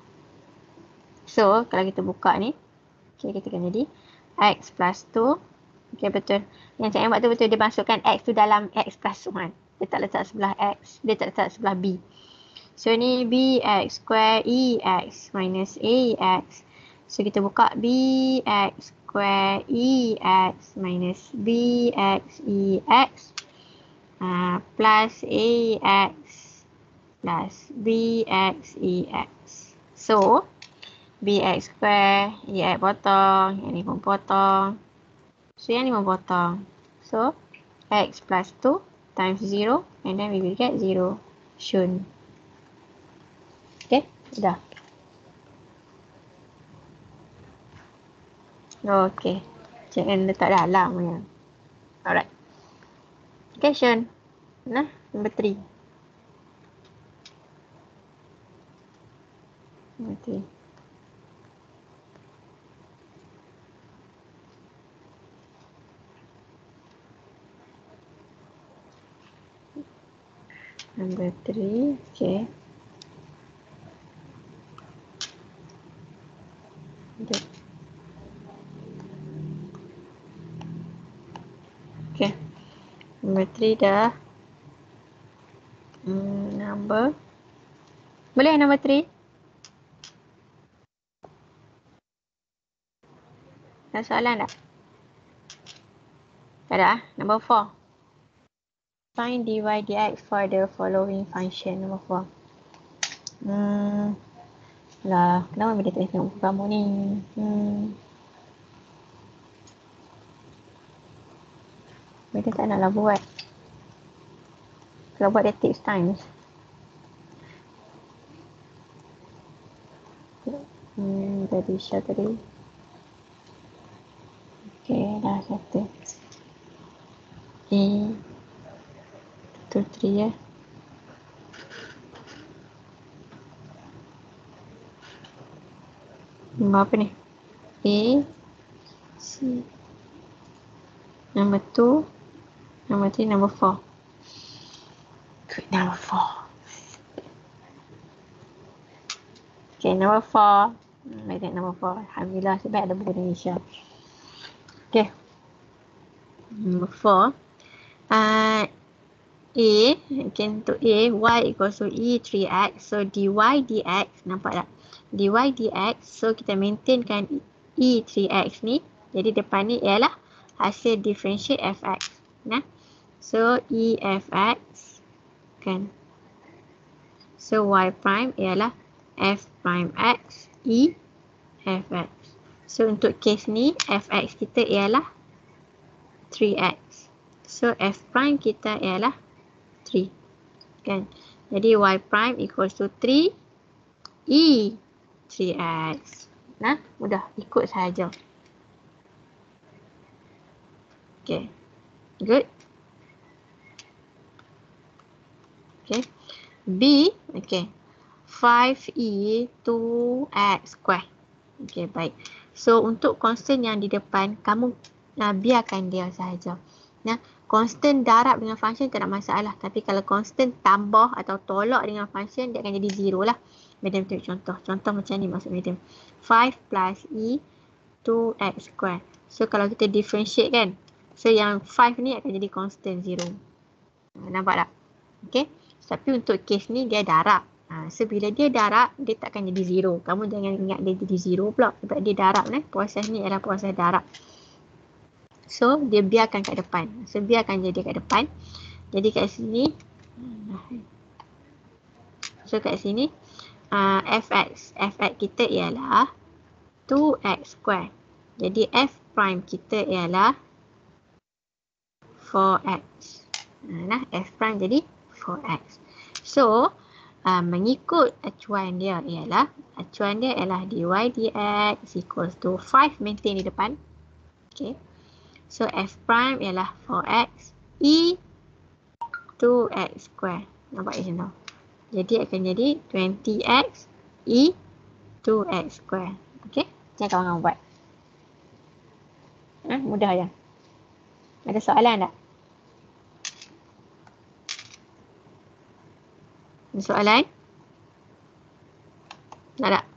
So, kalau kita buka ni, okay, kita akan jadi X plus two. Okay, betul. Yang Cik Em buat tu betul. Dia masukkan X tu dalam X plus one. Dia tak letak sebelah X. Dia tak letak sebelah B. So, ni Bx square Ex minus Ax. So, kita buka Bx square Ex minus Bx Ex uh, plus Ax plus Bx Ex. So, Bx square, Ex potong, yang ni pun potong. So, yang ni pun potong. So, X plus two times zero and then we will get zero. Shun. Okay, dah. Okay. Jangan letak dalam ya. Alright. Okay, Shun. Nah, number three. Number three. Number three, okay. Okay. Okay. Number three dah. Hmm, number. Boleh number three? Ada soalan tak? Tak ada ah. Number four. Find dy dx for the following function. Number four. Hmm. Lah, kenapa dia tak tengok buku kamu ni? Hmm. Dia tak naklah buat. Kalau buat dia takes time. Hmm, tadi share tadi. Okay, dah satu. A. Two, three ya. Nombor apa ni? A. C. Number two. Number three, number four. Good, number four. Okay, number four. Hmm, I think number four. Alhamdulillah, sebab ada buku Indonesia. Okay. Number four. Uh, A. Okay, untuk A, y equals to E three x. So, dy dx. Nampak tak? Dy dx. So, kita maintainkan E three x ni. Jadi, depan ni ialah hasil differentiate fx. Nah. So, E fx. Kan. So, y prime ialah f prime x E fx. So, untuk case ni, fx kita ialah three x. So, f prime kita ialah three. Kan? Jadi y prime equals to three E three x. Nah, mudah. Ikut saja. Okay. Good. Okay. B. Okay. five E two x square. Okay, baik. So, untuk constant yang di depan, kamu nah, biarkan dia sahaja. Nah, constant darab dengan function tak ada masalah. Tapi kalau constant tambah atau tolak dengan function, dia akan jadi zero lah. Madam tengok contoh. Contoh macam ni maksud Madam. five plus E two x square. So, kalau kita differentiate kan. So, yang five ni akan jadi constant zero. Nampak tak? Okay. Tapi untuk case ni, dia darab. Ha, so, bila dia darab, dia takkan jadi zero. Kamu jangan ingat dia jadi zero pula. Sebab dia darab. Eh. Proses ni adalah proses darab. So, dia biarkan kat depan. So, biarkan jadi kat depan. Jadi, kat sini. So, kat sini. Uh, fx. Fx kita ialah two x square. Jadi, f prime kita ialah four x. Nah, f prime jadi four x. So, Uh, mengikut acuan dia ialah acuan dia ialah dy dx equals to five maintain di depan. Okay. So f prime ialah four x E two x square. Nampak macam tu. Jadi akan jadi twenty x E two x square. Okay. Jangan kawan-kawan buat. Eh, mudah ya. Ada soalan tak? Soalan? Tak ada.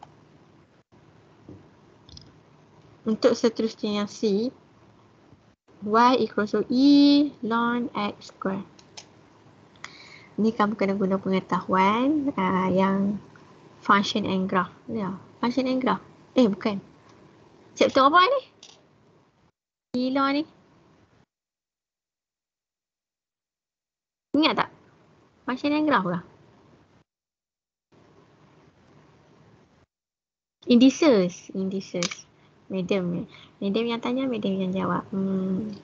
Untuk seterusnya yang C, y equals to E ln x square. Ni kamu kena guna pengetahuan uh, yang function and graph. Ya, function and graph. Eh, bukan. Chapter apa ni? E ln ni. Ingat tak? Function and graph lah. Indices, indices. Madam, madam yang tanya, madam yang jawab. Hmm.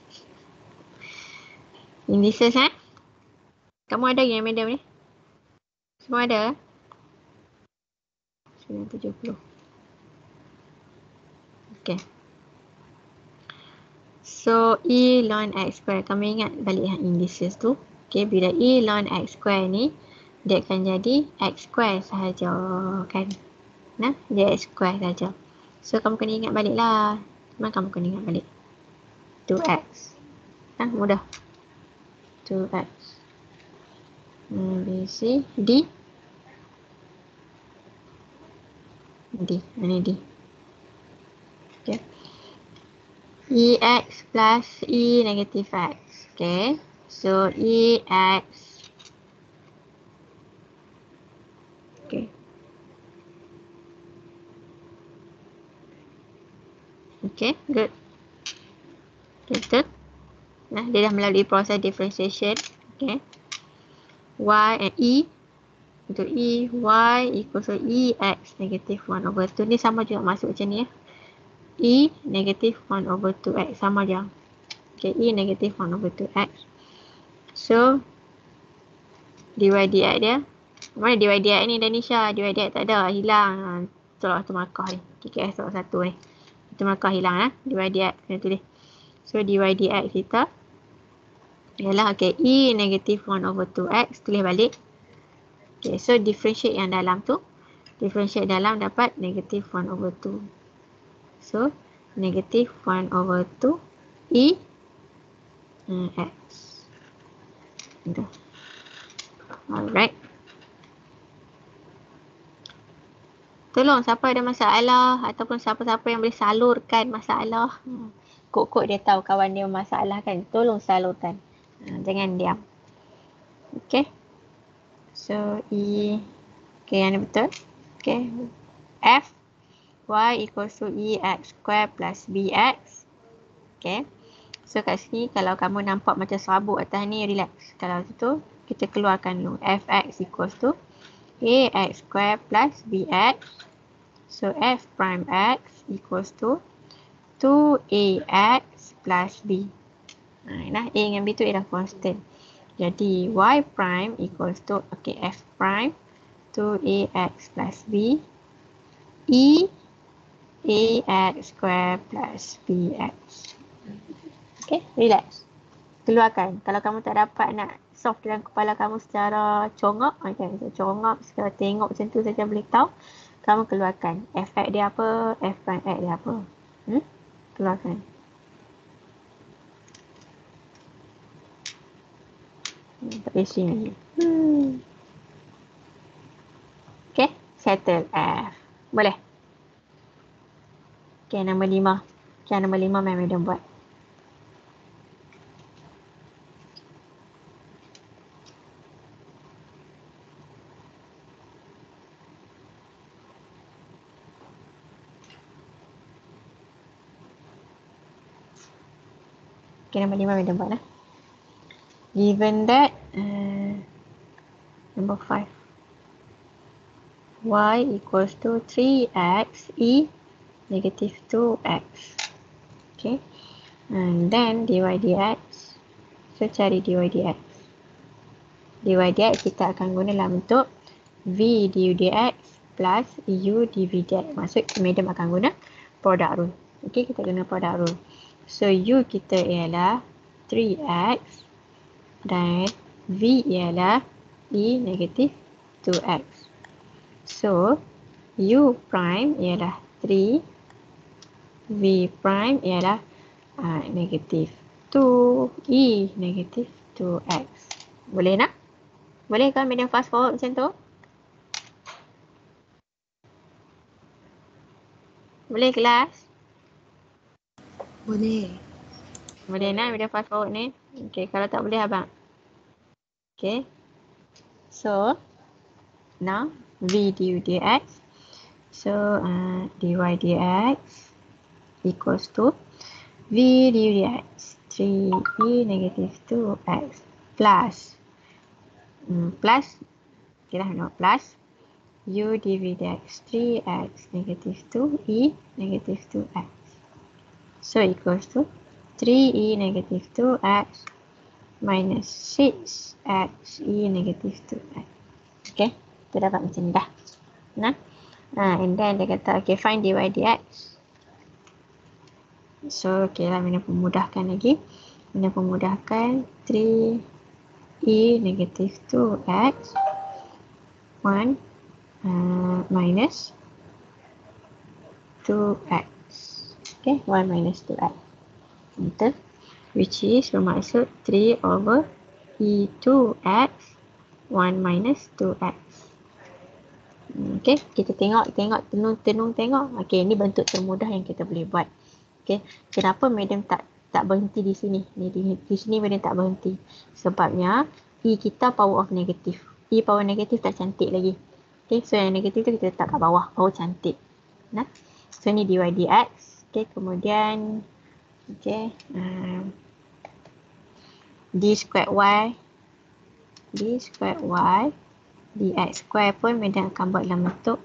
Indices eh? Kamu ada yang madam ni? Semua ada? sembilan tujuh puluh. Okay. So, E ln x square. Kamu ingat balik yang indices tu. Okay, bila E ln x square ni, dia akan jadi x square sahaja kan? Nah, dia x square saja. So, kamu kena ingat balik lah. Memang kamu kena ingat balik. two x. Nah, mudah. two x. Hmm, B, C, D. D. Ini D. Okay. E x plus E negative x. Okay. So, E x. Okay. Okay, good. Betul. Nah, dia dah melalui proses differentiation. Okay. Y and E. Untuk E, Y equals to E x negative one over two. Ni sama juga masuk macam ni ya. E negative one over two x. Sama je. Okay, E negative one over two x. So, dy dx dia. Mana dy dx ni Danisha? Dy dx tak ada. Hilang. Tolak satu markah ni. K K S tolak satu ni. Itu markah hilang lah. Dy dx. Kena tulis. So, dy dx kita ialah okay, E negative one over two x. Tulis balik. Okay, so differentiate yang dalam tu. Differentiate dalam dapat negative one over two. So, negative one over two E uh, x. Itu. Alright. Tolong siapa ada masalah ataupun siapa-siapa yang boleh salurkan masalah. Hmm. Kok-kok dia tahu kawan dia masalah kan. Tolong salurkan. Ha, jangan diam. Okay. So, E. Okay, yang ni betul. Okay. F. Y equals to E x square plus B x. Okay. So, kat sini kalau kamu nampak macam sabuk atas ni, relax. Kalau tu, kita keluarkan dulu. Fx equals to A x square plus B x. So, F prime x equals to two A x plus B. Nah, A dengan B tu ialah constant. Jadi y prime equals to, okay, f prime two a x plus b e ax square plus bx. Okay, relax. Keluarkan. Kalau kamu tak dapat nak solve dalam kepala kamu secara congak, okay, secara congak, secara tengok macam tu saja boleh tahu, kamu keluarkan. F(x) dia apa, f prime x dia apa. Hmm? Keluarkan. Tak bising lagi. Hmm. Okay, settle F. Boleh? Okay, nombor lima. Okay, nombor lima memang dah buat. Okay, nombor lima memang dah buat lah. Given that, uh, number five. Y equals to three x e negative two x. Okay. And then dy dx. So cari dy dx. Dy dx kita akan guna dalam bentuk v du dx plus u dv dx. Maksud madam akan guna product rule. Okay, kita guna product rule. So u kita ialah three x dan v ialah e negative two x. So u prime ialah three, v prime ialah uh, negative two, e negative two x. Boleh nak? Boleh kan medium fast forward macam tu? Boleh kelas? Boleh. Boleh nak medium fast forward ni? Okay, kalau tak boleh abang. Okay. So, now v du dx. So, uh, dy dx equals to v du dx three e negative two x plus hmm, plus okay lah, no, plus u dv dx three x negative two e negative two x. So, equals to three e negative two x minus six x e negative two x. Okay, kita dapat macam ni dah. Nah, nah, and then dia kata, okay, find dy dx. So, okay lah, mana pemudahkan lagi. Mana pemudahkan three e negative two x one uh, minus two x. Okay, one minus two x. Betul? Which is bermaksud three over e two x one minus two x. Okay, kita tengok, tengok, tenung-tenung tengok. Okay, ini bentuk termudah yang kita boleh buat. Okay, kenapa madam tak tak berhenti di sini? Ni di, di sini madam tak berhenti. Sebabnya e kita power of negative. E power negative tak cantik lagi. Okay, so yang negatif tu kita letak kat bawah, baru cantik. Nah, so ni dy dx. Okay, kemudian okay, um, d squared y, d squared y dx square pun madam akan buat dalam bentuk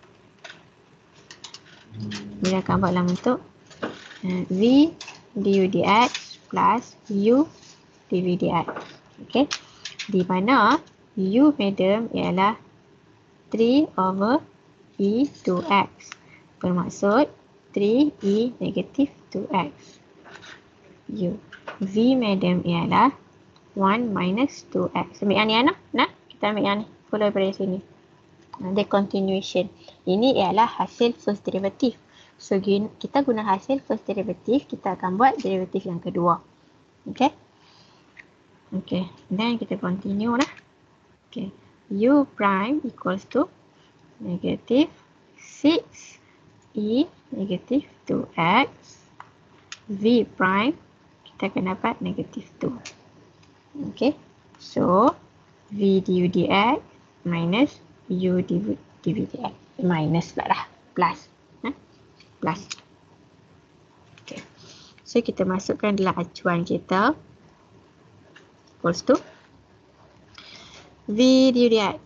madam akan buat dalam bentuk uh, v du dx plus u dv dx. Okay, di mana u madam ialah three over e two x, bermaksud three e negative two x. U v madam ialah one minus two x. Ambil yang ni Ana, nah, kita ambil yang ni. Follow dari sini. Ada continuation. Ini ialah hasil first derivative. So, kita guna hasil first derivative, kita akan buat derivative yang kedua. Okay. Okay. Dan kita continue lah. Okay. U prime equals to negative six e negative two x. V prime, kita akan dapat negative two. Okay. So, v du dx minus u dv dx. Minus pula dah. Plus. Ha? Plus. Okay. So, kita masukkan dalam acuan kita. Equals to v du dx.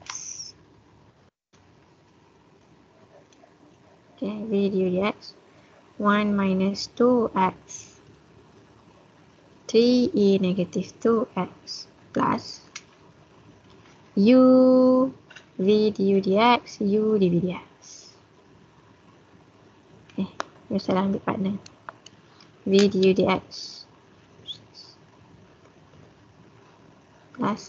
Okay, v du dx. one minus two x. three e negative two x. plus u v du dx, u dv dx. Eh, saya salah ambil partner. V du dx plus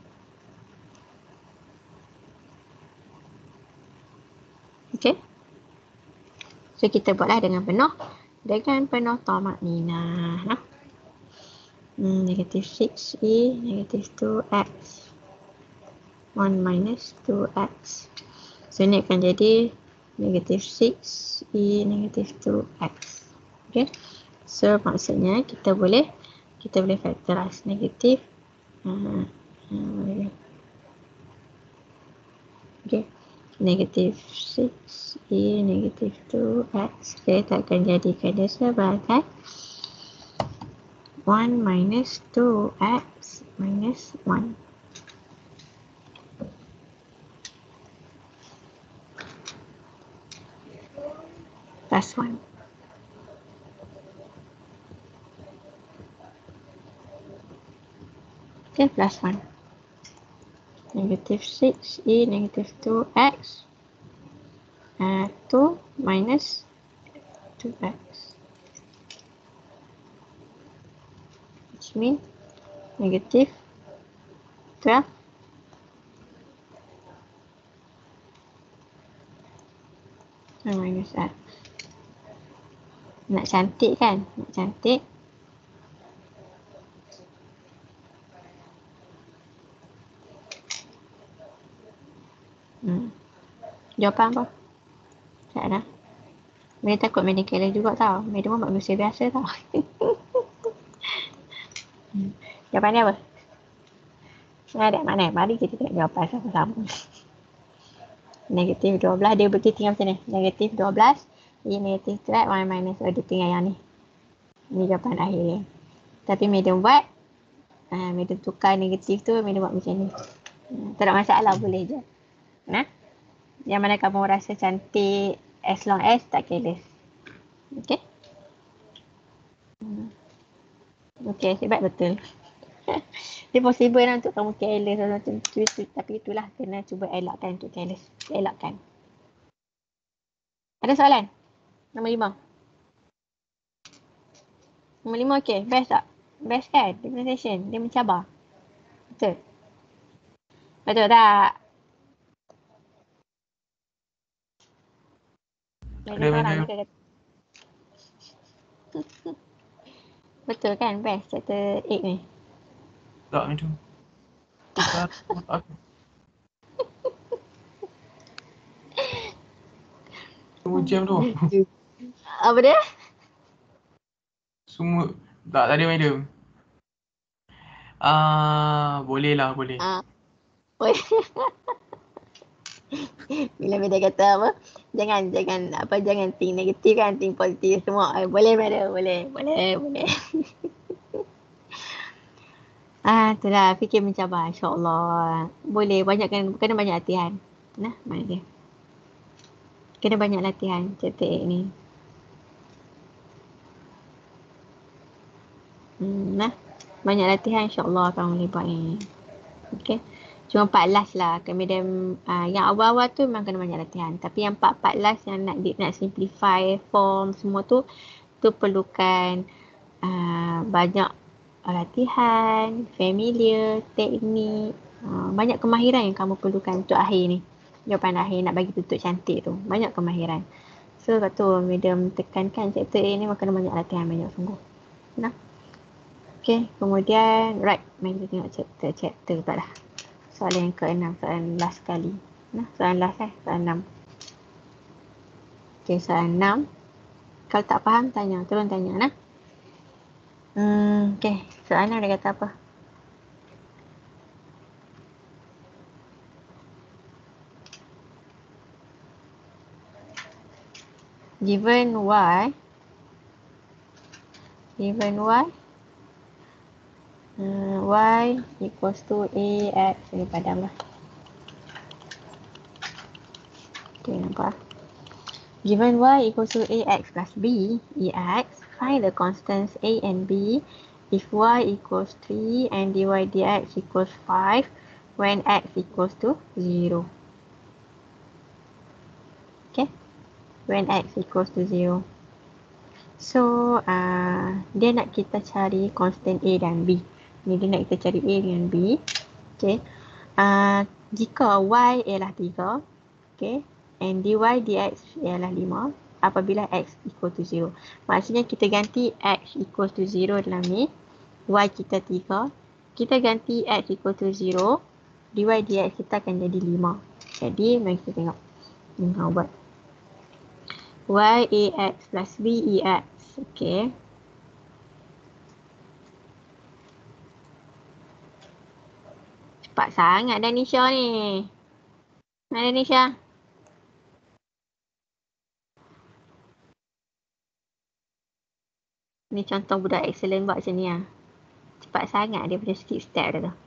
okey. So kita buatlah dengan penuh. Dengan penuh tomak minah. Nah. Hmm, negative six e, negative two x. one minus two x. So ni akan jadi negative six e, negative two x. Okay. So maksudnya kita boleh kita boleh factorize negative. Uh, uh, okay. Negative six e, negative two x. Kita akan jadikan dia sebagai one minus two x minus one. Plus one. Okay, plus one. Negative six e, negative two x. Uh, two minus two x. Which means negative twelve. And minus x. Nak cantik kan? Nak cantik. Hmm. Jawapan apa? Tak ada. Mereka takut Madam Kayla juga tau. Madam pun manusia biasa tau. hmm. Jawapan dia apa? Ada mana? Mari kita tengok jawapan sama-sama. Negatif dua belas. Dia berarti tinggal macam ni. Negatif dua belas. E negatif twelve. one minus. Oh, dia tinggal yang ni. Ini jawapan akhir dia. Tapi Madam buat. Uh, Madam tukar negatif tu. Madam buat macam ni. Uh, tak ada masalah. Boleh je. Nah, yang mana kamu rasa cantik as long as tak careless. Okay. Hmm. Okay, sebab betul. Dia possible lah untuk kamu careless macam tu, tu. Tapi itulah kena cuba elakkan untuk careless. Elakkan. Ada soalan? Nombor lima. Nombor lima okay. Best tak? Best kan? Differentiation. Dia mencabar. Betul? Betul tak? Ada orang kata. Betul kan best chapter eight ni? Tak macam. Tak aku. Semua jam tu. Apa dia? Semua tak tadi madam. Ah, uh, boleh lah, boleh. Ah. Uh, bila Madam kata apa, jangan jangan apa jangan think negatif kan, think positif semua. Eh, boleh Madam, boleh, boleh, boleh. ah, itulah fikir mencabar, insya-Allah. Boleh banyakkan, kena banyak latihan. Nah, mana dia? Kena banyak latihan chapter eight ni. Hmm, nah, banyak latihan insya-Allah kamu boleh buat ni. Okey. Cuma empat last lah. Kemudian uh, yang awal-awal tu memang kena banyak latihan. Tapi yang empat-empat last yang nak nak simplify form semua tu, tu perlukan uh, banyak latihan, familiar, teknik, uh, banyak kemahiran yang kamu perlukan untuk akhir ni. Jawapan akhir nak bagi tutup cantik tu. Banyak kemahiran. So, sebab tu Madam tekankan chapter A ni kena banyak latihan, banyak sungguh. Nah. Okay, kemudian right, mari kita tengok chapter-chapter tak dah. Soalan yang keenam, soalan last sekali. Nah, soalan last eh, soalan enam. Okay, soalan enam. Kalau tak faham, tanya. Tolong tanya, nah. Hmm, okay, soalan enam dia kata apa? Given y, given y, Uh, y equals to ax. Ini padam lah. Okay, nampak. Given y equals to ax plus b, ex, find the constants a and b if y equals three and dy dx equals five when x equals to zero. Okay, when x equals to zero. So, uh, dia nak kita cari constant A dan B. Ni dia nak kita cari A dengan B. Okay, uh, jika y ialah tiga, okay, and dy dx ialah lima, apabila x equal to zero. Maksudnya kita ganti x equal to zero dalam ni, y kita tiga, kita ganti x equal to zero, dy dx kita akan jadi lima. Jadi, mari kita tengok. Ini nak buat. Y ax plus b ex. Okay. Cepat sangat dah Nisha ni. Mana Nisha? Ni contoh budak excellent buat macam ni lah. Cepat sangat dia punya skip step dah tu.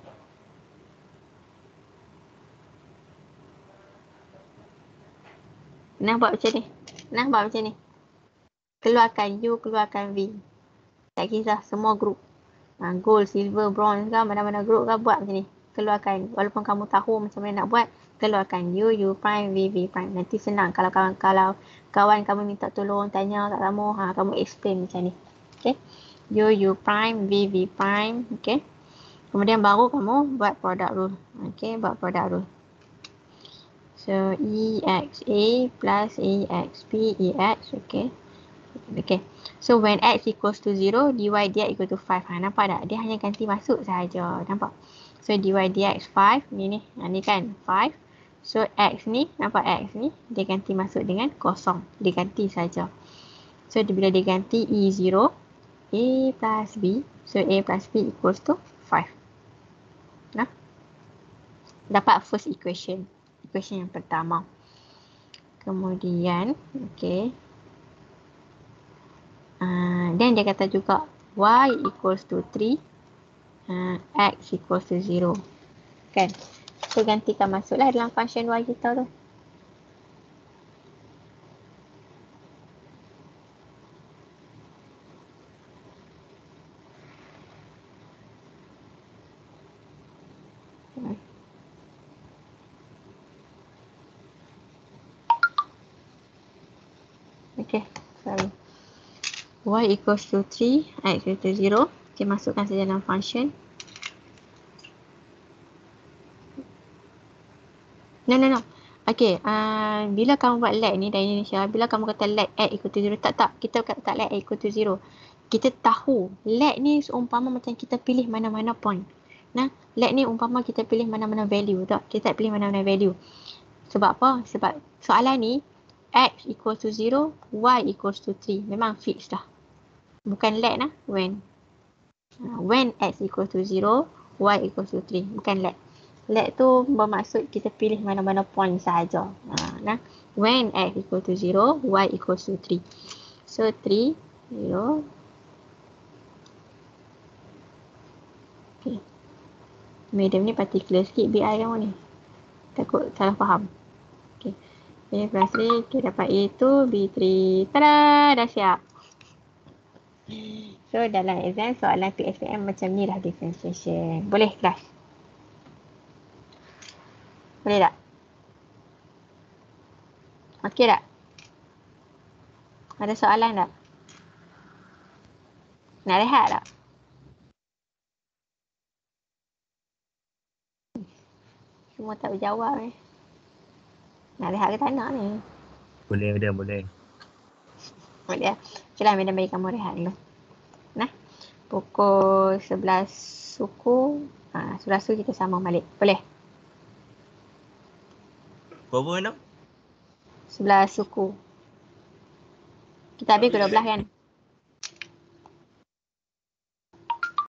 Nah buat macam ni. Nah buat macam ni. Keluarkan U, keluarkan V. Tak kisah, semua group. Ha, gold, silver, bronze ke, mana-mana group ke, buat macam ni. Keluarkan. Walaupun kamu tahu macam mana nak buat, keluarkan U, U prime, V, V prime. Nanti senang kalau kawan kalau kawan kamu minta tolong, tanya kat kamu, ha, kamu explain macam ni. Okay. U, U prime, V, V prime. Okay. Kemudian baru kamu buat product rule. Okay, buat product rule. So, E X A plus E X B E X. Okay. Okay. So, when x equals to zero, dy dx equal to five. Ha, nampak tak? Dia hanya ganti masuk sahaja. Nampak? So, dy dx five. Ni ni. Ha, ni kan five. So, x ni. Nampak x ni? Dia ganti masuk dengan kosong. Dia ganti saja. So, bila dia ganti E zero, A plus B. So, A plus B equals to five. Nah. Dapat first equation. Equation yang pertama. Kemudian, okay. Uh, dan dia kata juga y equals to three, uh, x equals to zero. Kan? So, gantikan masuklah dalam function y kita tu. Okay, sorry. Y equals to three, x equals to zero. Okay, masukkan saja dalam function. No, no, no. Okay, uh, bila kamu buat let ni dari Indonesia, bila kamu kata let x equal to zero, tak, tak. Kita kata let x equal to zero. Kita tahu, let ni seumpama macam kita pilih mana-mana point. Nah, let ni umpama kita pilih mana-mana value. Tak, kita tak pilih mana-mana value. Sebab apa? Sebab soalan ni, x equals to zero, y equals to three. Memang fix dah. Bukan let lah, when. When x equals to zero, y equals to three. Bukan let. Let tu bermaksud kita pilih mana-mana point sahaja. Nah, when x equals to zero, y equals to three. So, three, zero. Okay. Medium ni particular sikit B I kamu ni. Takut salah faham. Okay. A plus three, okay, dapat A tu, B three. Tada! Dah siap. So, dalam exam soalan P S P M macam ni lah differentiation. Boleh kelas? Boleh tak? Okey tak? Ada soalan tak? Nak rehat tak? Semua tak berjawab eh. Nak rehat ke tak nak ni? Boleh, boleh, boleh. Boleh lah. Okay lah, Madam bagi kamu rehat dulu. Nah, pukul sebelas suku, ha, sebelas suku kita sambung balik. Boleh? Berapa Madam? sebelas suku. Kita habis ke dua belas kan?